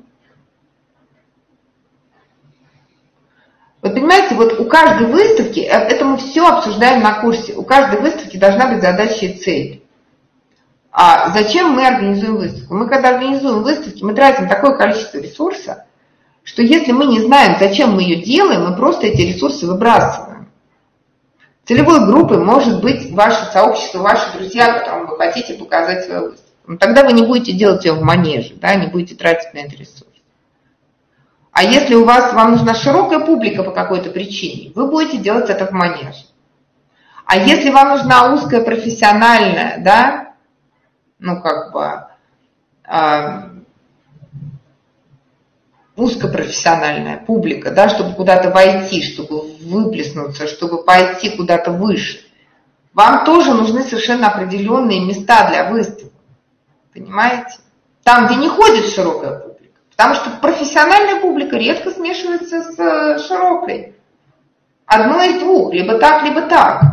[SPEAKER 1] Вы понимаете, вот у каждой выставки, это мы все обсуждаем на курсе, у каждой выставки должна быть задача и цель. А зачем мы организуем выставку? Мы когда организуем выставки, мы тратим такое количество ресурса, что если мы не знаем, зачем мы ее делаем, мы просто эти ресурсы выбрасываем. Целевой группой может быть ваше сообщество, ваши друзья, которым вы хотите показать свою выставку. Но тогда вы не будете делать ее в манеже, да, не будете тратить на это ресурс. А если вам нужна широкая публика по какой-то причине, вы будете делать это в манеже. А если вам нужна узкая профессиональная, да, узкопрофессиональная публика, да, чтобы куда-то войти, чтобы выплеснуться, чтобы пойти куда-то выше, вам тоже нужны совершенно определенные места для выставок. Понимаете? Там, где не ходит широкая публика. Потому что профессиональная публика редко смешивается с широкой. Одно из двух, либо так, либо так.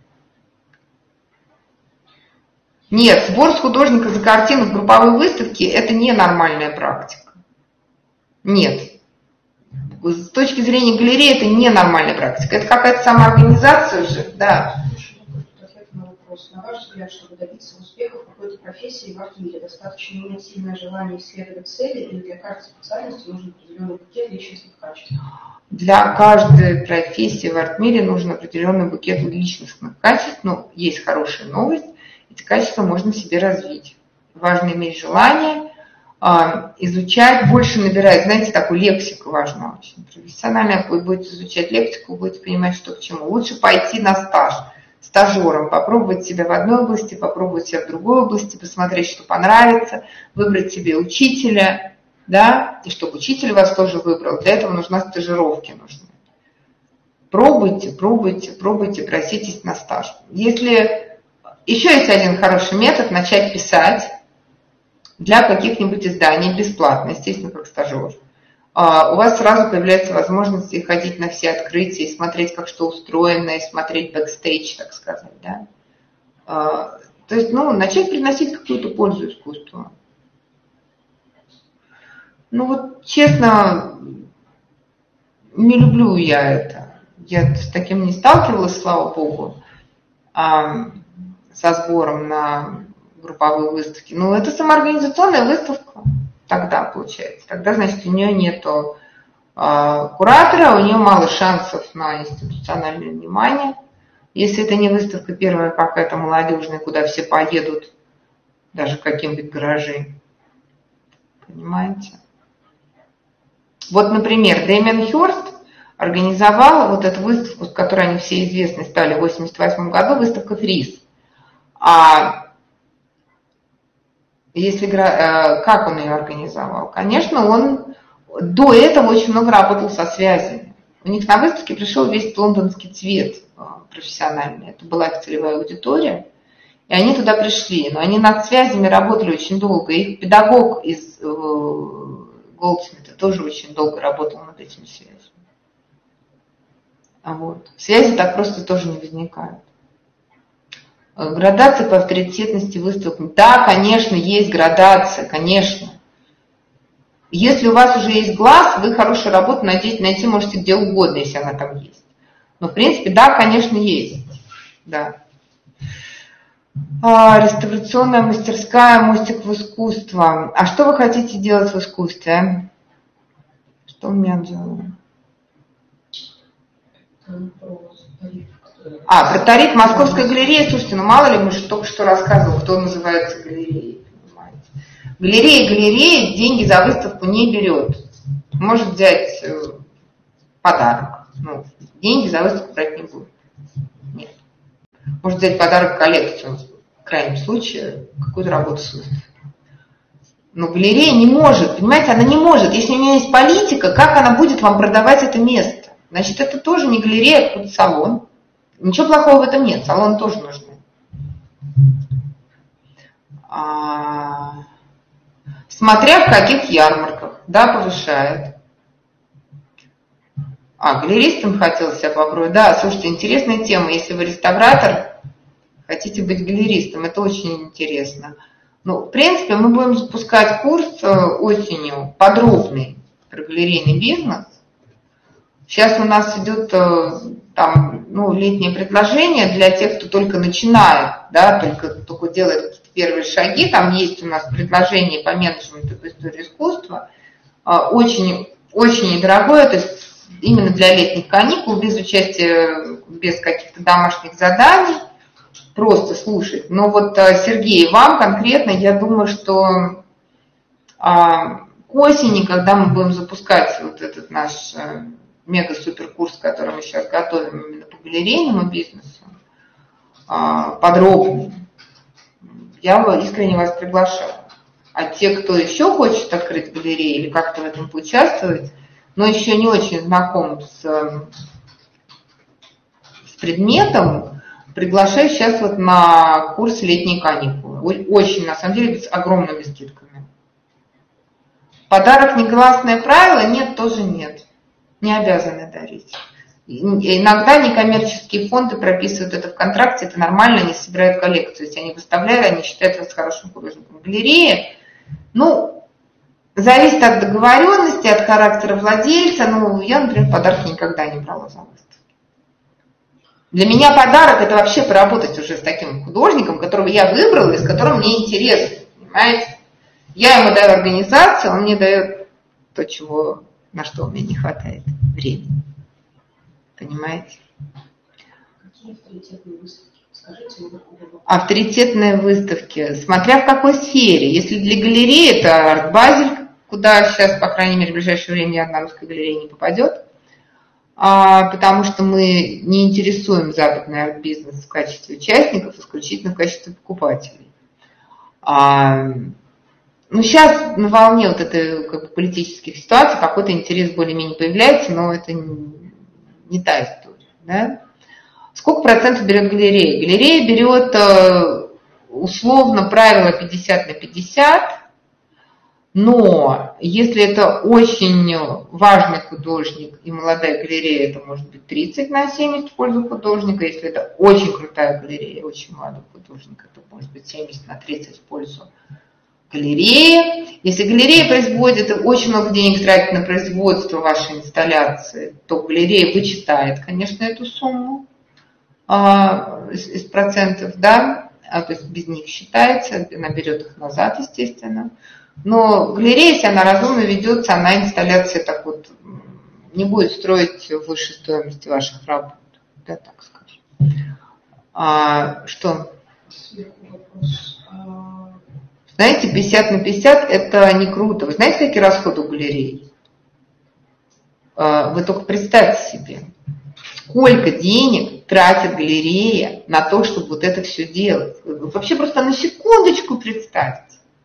[SPEAKER 1] Нет, сбор с художника за картину в групповой выставке – это не нормальная практика. Нет. С точки зрения галереи это не нормальная практика. Это какая-то самоорганизация уже, да.
[SPEAKER 2] На ваш взгляд, чтобы добиться успеха в какой-то профессии в арт-мире, достаточно иметь сильное желание исследовать цели, или для каждой специальности нужен определенный букет личностных качеств?
[SPEAKER 1] Для каждой профессии в арт-мире нужен определенный букет личностных качеств, но есть хорошая новость, эти качества можно в себе развить. Важно иметь желание, изучать, больше набирать, знаете, такую лексику важно очень. Профессионально вы будете изучать лексику, вы будете понимать, что к чему. Лучше пойти на стаж. Стажером, попробовать себя в одной области, попробовать себя в другой области, посмотреть, что понравится, выбрать себе учителя, да, и чтобы учитель вас тоже выбрал. Для этого нужна стажировки. Пробуйте, проситесь на стаж. Еще есть один хороший метод – начать писать для каких-нибудь изданий бесплатно, естественно, как стажер. У вас сразу появляется возможность и ходить на все открытия, и смотреть, как что устроено, и смотреть бэкстейдж, так сказать. Да? То есть, начать приносить какую-то пользу искусству. Честно, не люблю я это. Я с таким не сталкивалась, слава богу, со сбором на групповые выставки. Это самоорганизационная выставка. Тогда получается. Тогда, значит, у нее нету куратора, у нее мало шансов на институциональное внимание. Если это не выставка первая какая-то молодежная, куда все поедут, даже каким-нибудь гаражи. Понимаете? Вот, например, Дэмиан Хёрст организовал вот эту выставку, с которой они все известны стали в 1988 году, выставка «Фриз». Как он ее организовал? Конечно, он до этого очень много работал со связями. У них на выставке пришел весь лондонский цвет профессиональный. Это была их целевая аудитория. И они туда пришли. Но они над связями работали очень долго. Их педагог из Голдсмита тоже очень долго работал над этими связями. Связи так просто тоже не возникают. Градация по авторитетности выставок. Да, конечно, есть градация, конечно. Если у вас уже есть глаз, вы хорошую работу найти можете где угодно, если она там есть. Но, в принципе, да, конечно, есть. Да. Реставрационная мастерская, мостик в искусство. А что вы хотите делать в искусстве? Что у меня делаю? Про тариф Московской галереи. Слушайте, мало ли, мы же только что рассказывали, кто называется галереей. Понимаете? Галерея деньги за выставку не берет. Может взять подарок. Деньги за выставку брать не будет. Нет. Может взять подарок коллекцию. В крайнем случае, какую-то работу с выставкой. Но галерея не может. Понимаете, она не может. Если у нее есть политика, как она будет вам продавать это место? Значит, это тоже не галерея, а какой-то салон. Ничего плохого в этом нет, салоны тоже нужны. Смотря в каких ярмарках, да, повышает. Галеристом хотел себя попробовать. Да, слушайте, интересная тема. Если вы реставратор, хотите быть галеристом, это очень интересно. Ну, в принципе, мы будем запускать курс осенью подробный про галерейный бизнес. Сейчас у нас идет там, ну, летнее предложение для тех, кто только начинает, да, только делает первые шаги. Там есть у нас предложение по менеджменту по истории искусства. Очень, очень недорогое, то есть именно для летних каникул, без участия, без каких-то домашних заданий, просто слушать. Но вот, Сергей, вам конкретно, я думаю, что к осени, когда мы будем запускать вот этот наш мега-супер курс, который мы сейчас готовим именно по галерейному бизнесу, подробный, я искренне вас приглашаю. А те, кто еще хочет открыть галерею или как-то в этом поучаствовать, но еще не очень знаком с предметом, приглашаю сейчас вот на курс «Летние каникулы». Очень, на самом деле, с огромными скидками. Подарок негласное правило? Нет, тоже нет. Не обязаны дарить. Иногда некоммерческие фонды прописывают это в контракте, это нормально, они собирают коллекцию. Если они выставляют, они считают вас хорошим художником. Галерея, ну, зависит от договоренности, от характера владельца. Ну, я, например, подарки никогда не брала за выставку. Для меня подарок – это вообще поработать уже с таким художником, которого я выбрала и с которым мне интересно, понимаете? Я ему даю организацию, он мне дает то, на что у меня не хватает времени. Понимаете?
[SPEAKER 2] Какие авторитетные выставки? Скажите мне.
[SPEAKER 1] Авторитетные выставки, смотря в какой сфере. Если для галереи, это Арт-Базель, куда сейчас, по крайней мере, в ближайшее время ни одна русская галерея не попадет, потому что мы не интересуем западный арт-бизнес в качестве участников, исключительно в качестве покупателей. Ну, сейчас на волне вот этой как бы политических ситуаций какой-то интерес более-менее появляется, но это не та история. Да? Сколько процентов берет галерея? Галерея берет условно правило 50 на 50, но если это очень важный художник и молодая галерея, это может быть 30 на 70 в пользу художника. Если это очень крутая галерея, очень молодой художник, это может быть 70 на 30 в пользу галереи. Если галерея производит и очень много денег тратит на производство вашей инсталляции, то галерея вычитает, конечно, эту сумму из процентов, да, то есть без них считается, она берет их назад, естественно. Но галерея, если она разумно ведется, она инсталляции так вот не будет строить выше стоимости ваших работ, да, так скажем. Что? Знаете, 50 на 50 это не круто. Вы знаете, какие расходы у галерей? Вы только представьте себе, сколько денег тратит галерея на то, чтобы вот это все делать. Вообще просто на секундочку представьте.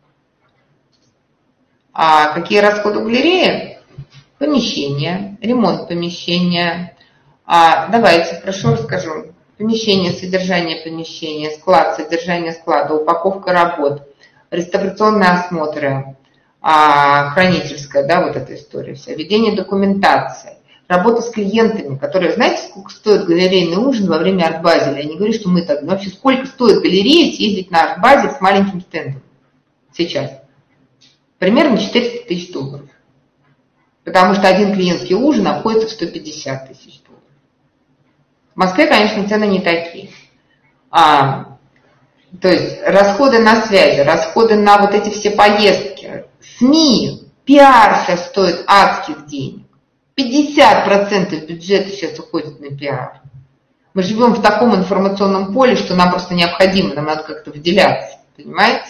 [SPEAKER 1] А какие расходы у галереи? Помещение, ремонт помещения. Давайте, прошу, расскажу. Помещение, содержание помещения, склад, содержание склада, упаковка работ, реставрационные осмотры, хранительская, да, вот эта история вся, ведение документации, работа с клиентами, которые, знаете, сколько стоит галерейный ужин во время Арт-Базеля? Я не говорю, что мы так, вообще сколько стоит галерее съездить на Арт-Базель с маленьким стендом сейчас? Примерно 400 тысяч долларов. Потому что один клиентский ужин обходится в 150 тысяч долларов. В Москве, конечно, цены не такие. То есть расходы на связи, расходы на вот эти все поездки, СМИ, пиар сейчас стоит адских денег. 50% бюджета сейчас уходит на пиар. Мы живем в таком информационном поле, что нам просто необходимо, нам надо как-то выделяться, понимаете?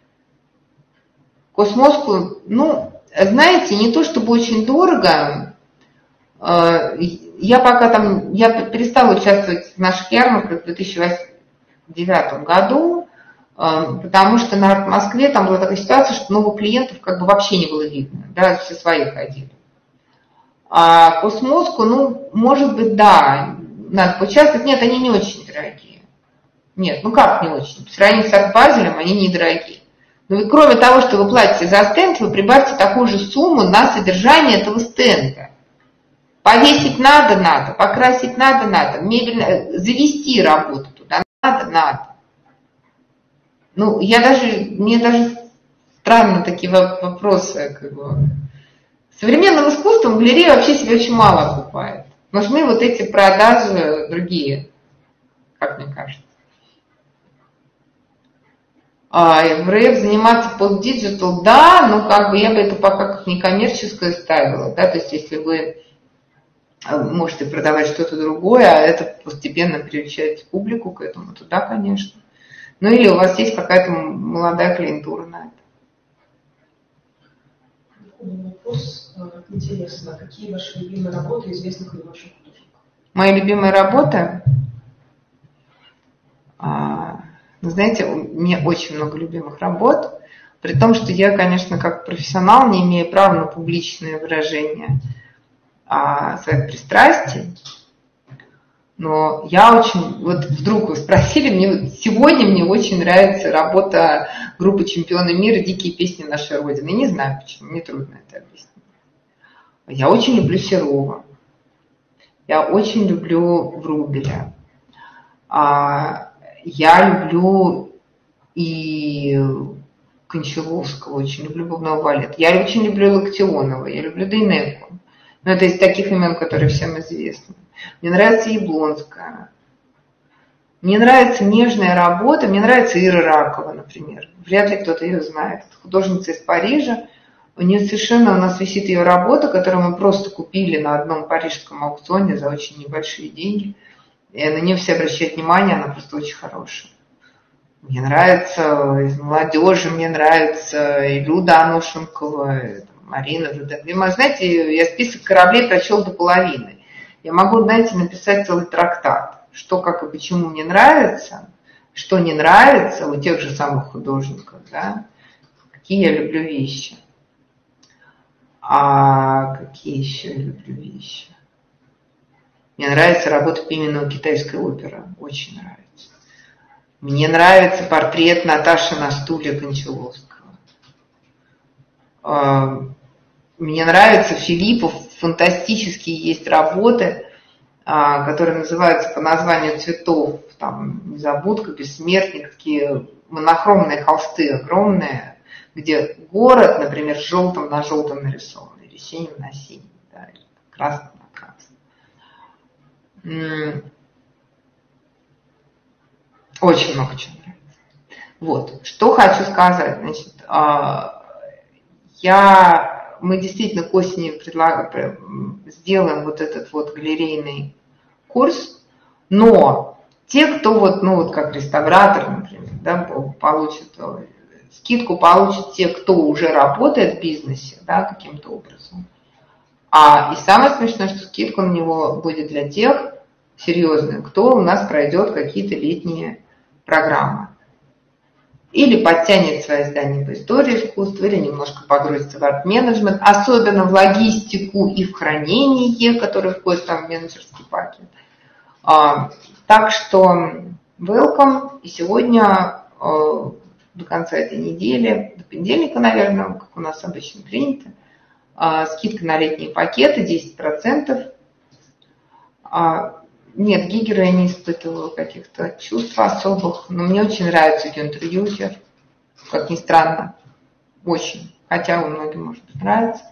[SPEAKER 1] Космоску, ну, знаете, не то чтобы очень дорого. Я перестала участвовать в наших ярмарках в 2009 году, потому что на Арт-Москве там была такая ситуация, что новых клиентов как бы вообще не было видно, да, все свои ходили. А Космоску, ну, может быть, да, надо поучаствовать. Нет, они не очень дорогие. Нет, ну как не очень? По сравнению с Арт-Базелем они недорогие. Но ведь кроме того, что вы платите за стенд, вы прибавьте такую же сумму на содержание этого стенда. Повесить надо, покрасить надо, мебель, завести работу туда надо. Ну, мне даже странно такие вопросы. Как бы. Современным искусством галерея вообще себе очень мало окупает. Нужны вот эти продажи другие, как мне кажется. В РФ заниматься пост-диджитал, да, но как бы я бы это пока как некоммерческое ставила, да, то есть если вы можете продавать что-то другое, а это постепенно приучать публику к этому, то да, конечно. Ну или у вас есть какая-то молодая клиентура на это.
[SPEAKER 2] Вопрос интересно. Какие ваши любимые работы известных или ваших художников?
[SPEAKER 1] Мои любимые работы? Знаете, у меня очень много любимых работ, при том, что я, конечно, как профессионал не имею права на публичное выражение своих пристрастий, но я очень, вот вдруг вы спросили, сегодня мне очень нравится работа группы «Чемпионы мира. Дикие песни нашей Родины». Я не знаю почему, мне трудно это объяснить. Я очень люблю Серова, я очень люблю Врубеля. Я люблю и Кончаловского, очень люблю бубновый балет. Я очень люблю Локтионова, я люблю Дейнеку. Но это из таких имен, которые всем известны. Мне нравится Яблонская. Мне нравится нежная работа. Мне нравится Ира Ракова, например. Вряд ли кто-то ее знает. Художница из Парижа. У нее совершенно, у нас висит ее работа, которую мы просто купили на одном парижском аукционе за очень небольшие деньги. И на нее все обращают внимание, она просто очень хорошая. Мне нравится из молодежи, мне нравится и Люда Анушенкова, и Марина Руденко. Знаете, я список кораблей прочел до половины. Я могу, знаете, написать целый трактат, что, как и почему мне нравится, что не нравится у тех же самых художников, да, какие я люблю вещи. А какие еще я люблю вещи? Мне нравится работа Пименова «Китайская опера». Очень нравится. Мне нравится портрет Наташи на стуле Кончаловского. Мне нравится Филиппов. Фантастические есть работы, которые называются по названию цветов. Там «Незабудка», «Бессмертник», такие монохромные холсты огромные, где город, например, желтым на желтом нарисован, или синим на синим, да, или красным на красном. Очень много чего нравится. Вот. Что хочу сказать. Значит, мы действительно к осени сделаем вот этот вот галерейный курс, но те, кто вот как реставратор, например, да, получит скидку, получат те, кто уже работает в бизнесе, да, каким-то образом. И самое смешное, что скидка на него будет для тех, серьезных, кто у нас пройдет какие-то летние программы. Или подтянет свои знания по истории искусства, или немножко погрузится в арт-менеджмент, особенно в логистику и в хранение, которое входит там в менеджерский пакет. Так что welcome. И сегодня до конца этой недели, до понедельника, наверное, как у нас обычно принято, скидка на летние пакеты 10%. Нет, Гигера я не испытываю каких-то чувств особых, но мне очень нравится Гюнтер Юзер, как ни странно, очень, хотя у многих, может быть, нравится.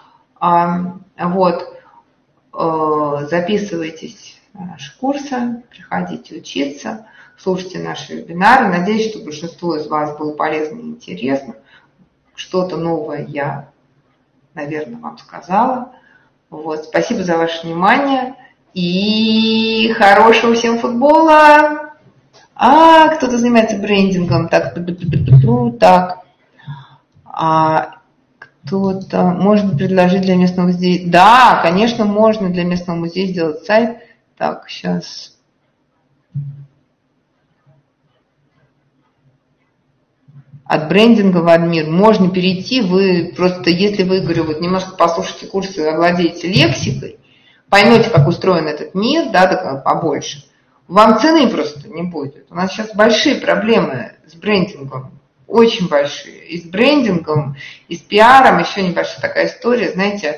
[SPEAKER 1] Записывайтесь на наши курсы, приходите учиться, слушайте наши вебинары. Надеюсь, что большинству из вас было полезно и интересно. Что-то новое я, наверное, вам сказала. Спасибо за ваше внимание. И хорошего всем футбола. Кто-то занимается брендингом. Так. Кто-то может предложить для местного музея. Да, конечно, можно для местного музея сделать сайт. Так, сейчас. От брендинга в адмир можно перейти. Вы просто, если вы, говорю, немножко послушайте курсы, овладеете лексикой, поймете, как устроен этот мир, да, побольше, вам цены просто не будет. У нас сейчас большие проблемы с брендингом, очень большие. И с брендингом, и с пиаром еще небольшая такая история, знаете,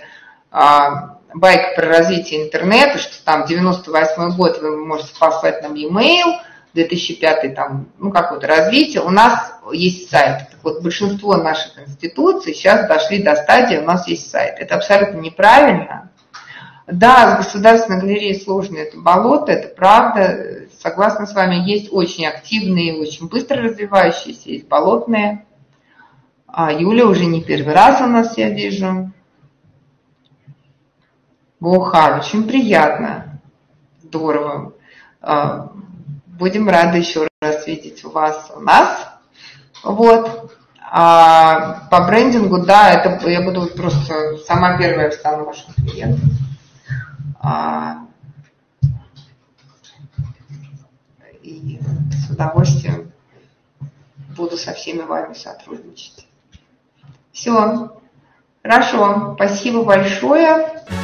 [SPEAKER 1] байка про развитие интернета, что там 98-й год вы можете послать нам e-mail, 2005 там, ну какое-то развитие, у нас есть сайт. Так вот, большинство наших институций сейчас дошли до стадии, у нас есть сайт. Это абсолютно неправильно. Да, Государственная галерея сложная, это болото, это правда. Согласна с вами, есть очень активные, очень быстро развивающиеся, есть болотные. Юля уже не первый раз у нас, я вижу. Ха, очень приятно. Здорово. Будем рады еще раз видеть вас у нас. Вот. По брендингу, да, это я буду просто сама первая встану вашим клиентом. И с удовольствием буду со всеми вами сотрудничать. Все. Хорошо. Спасибо большое.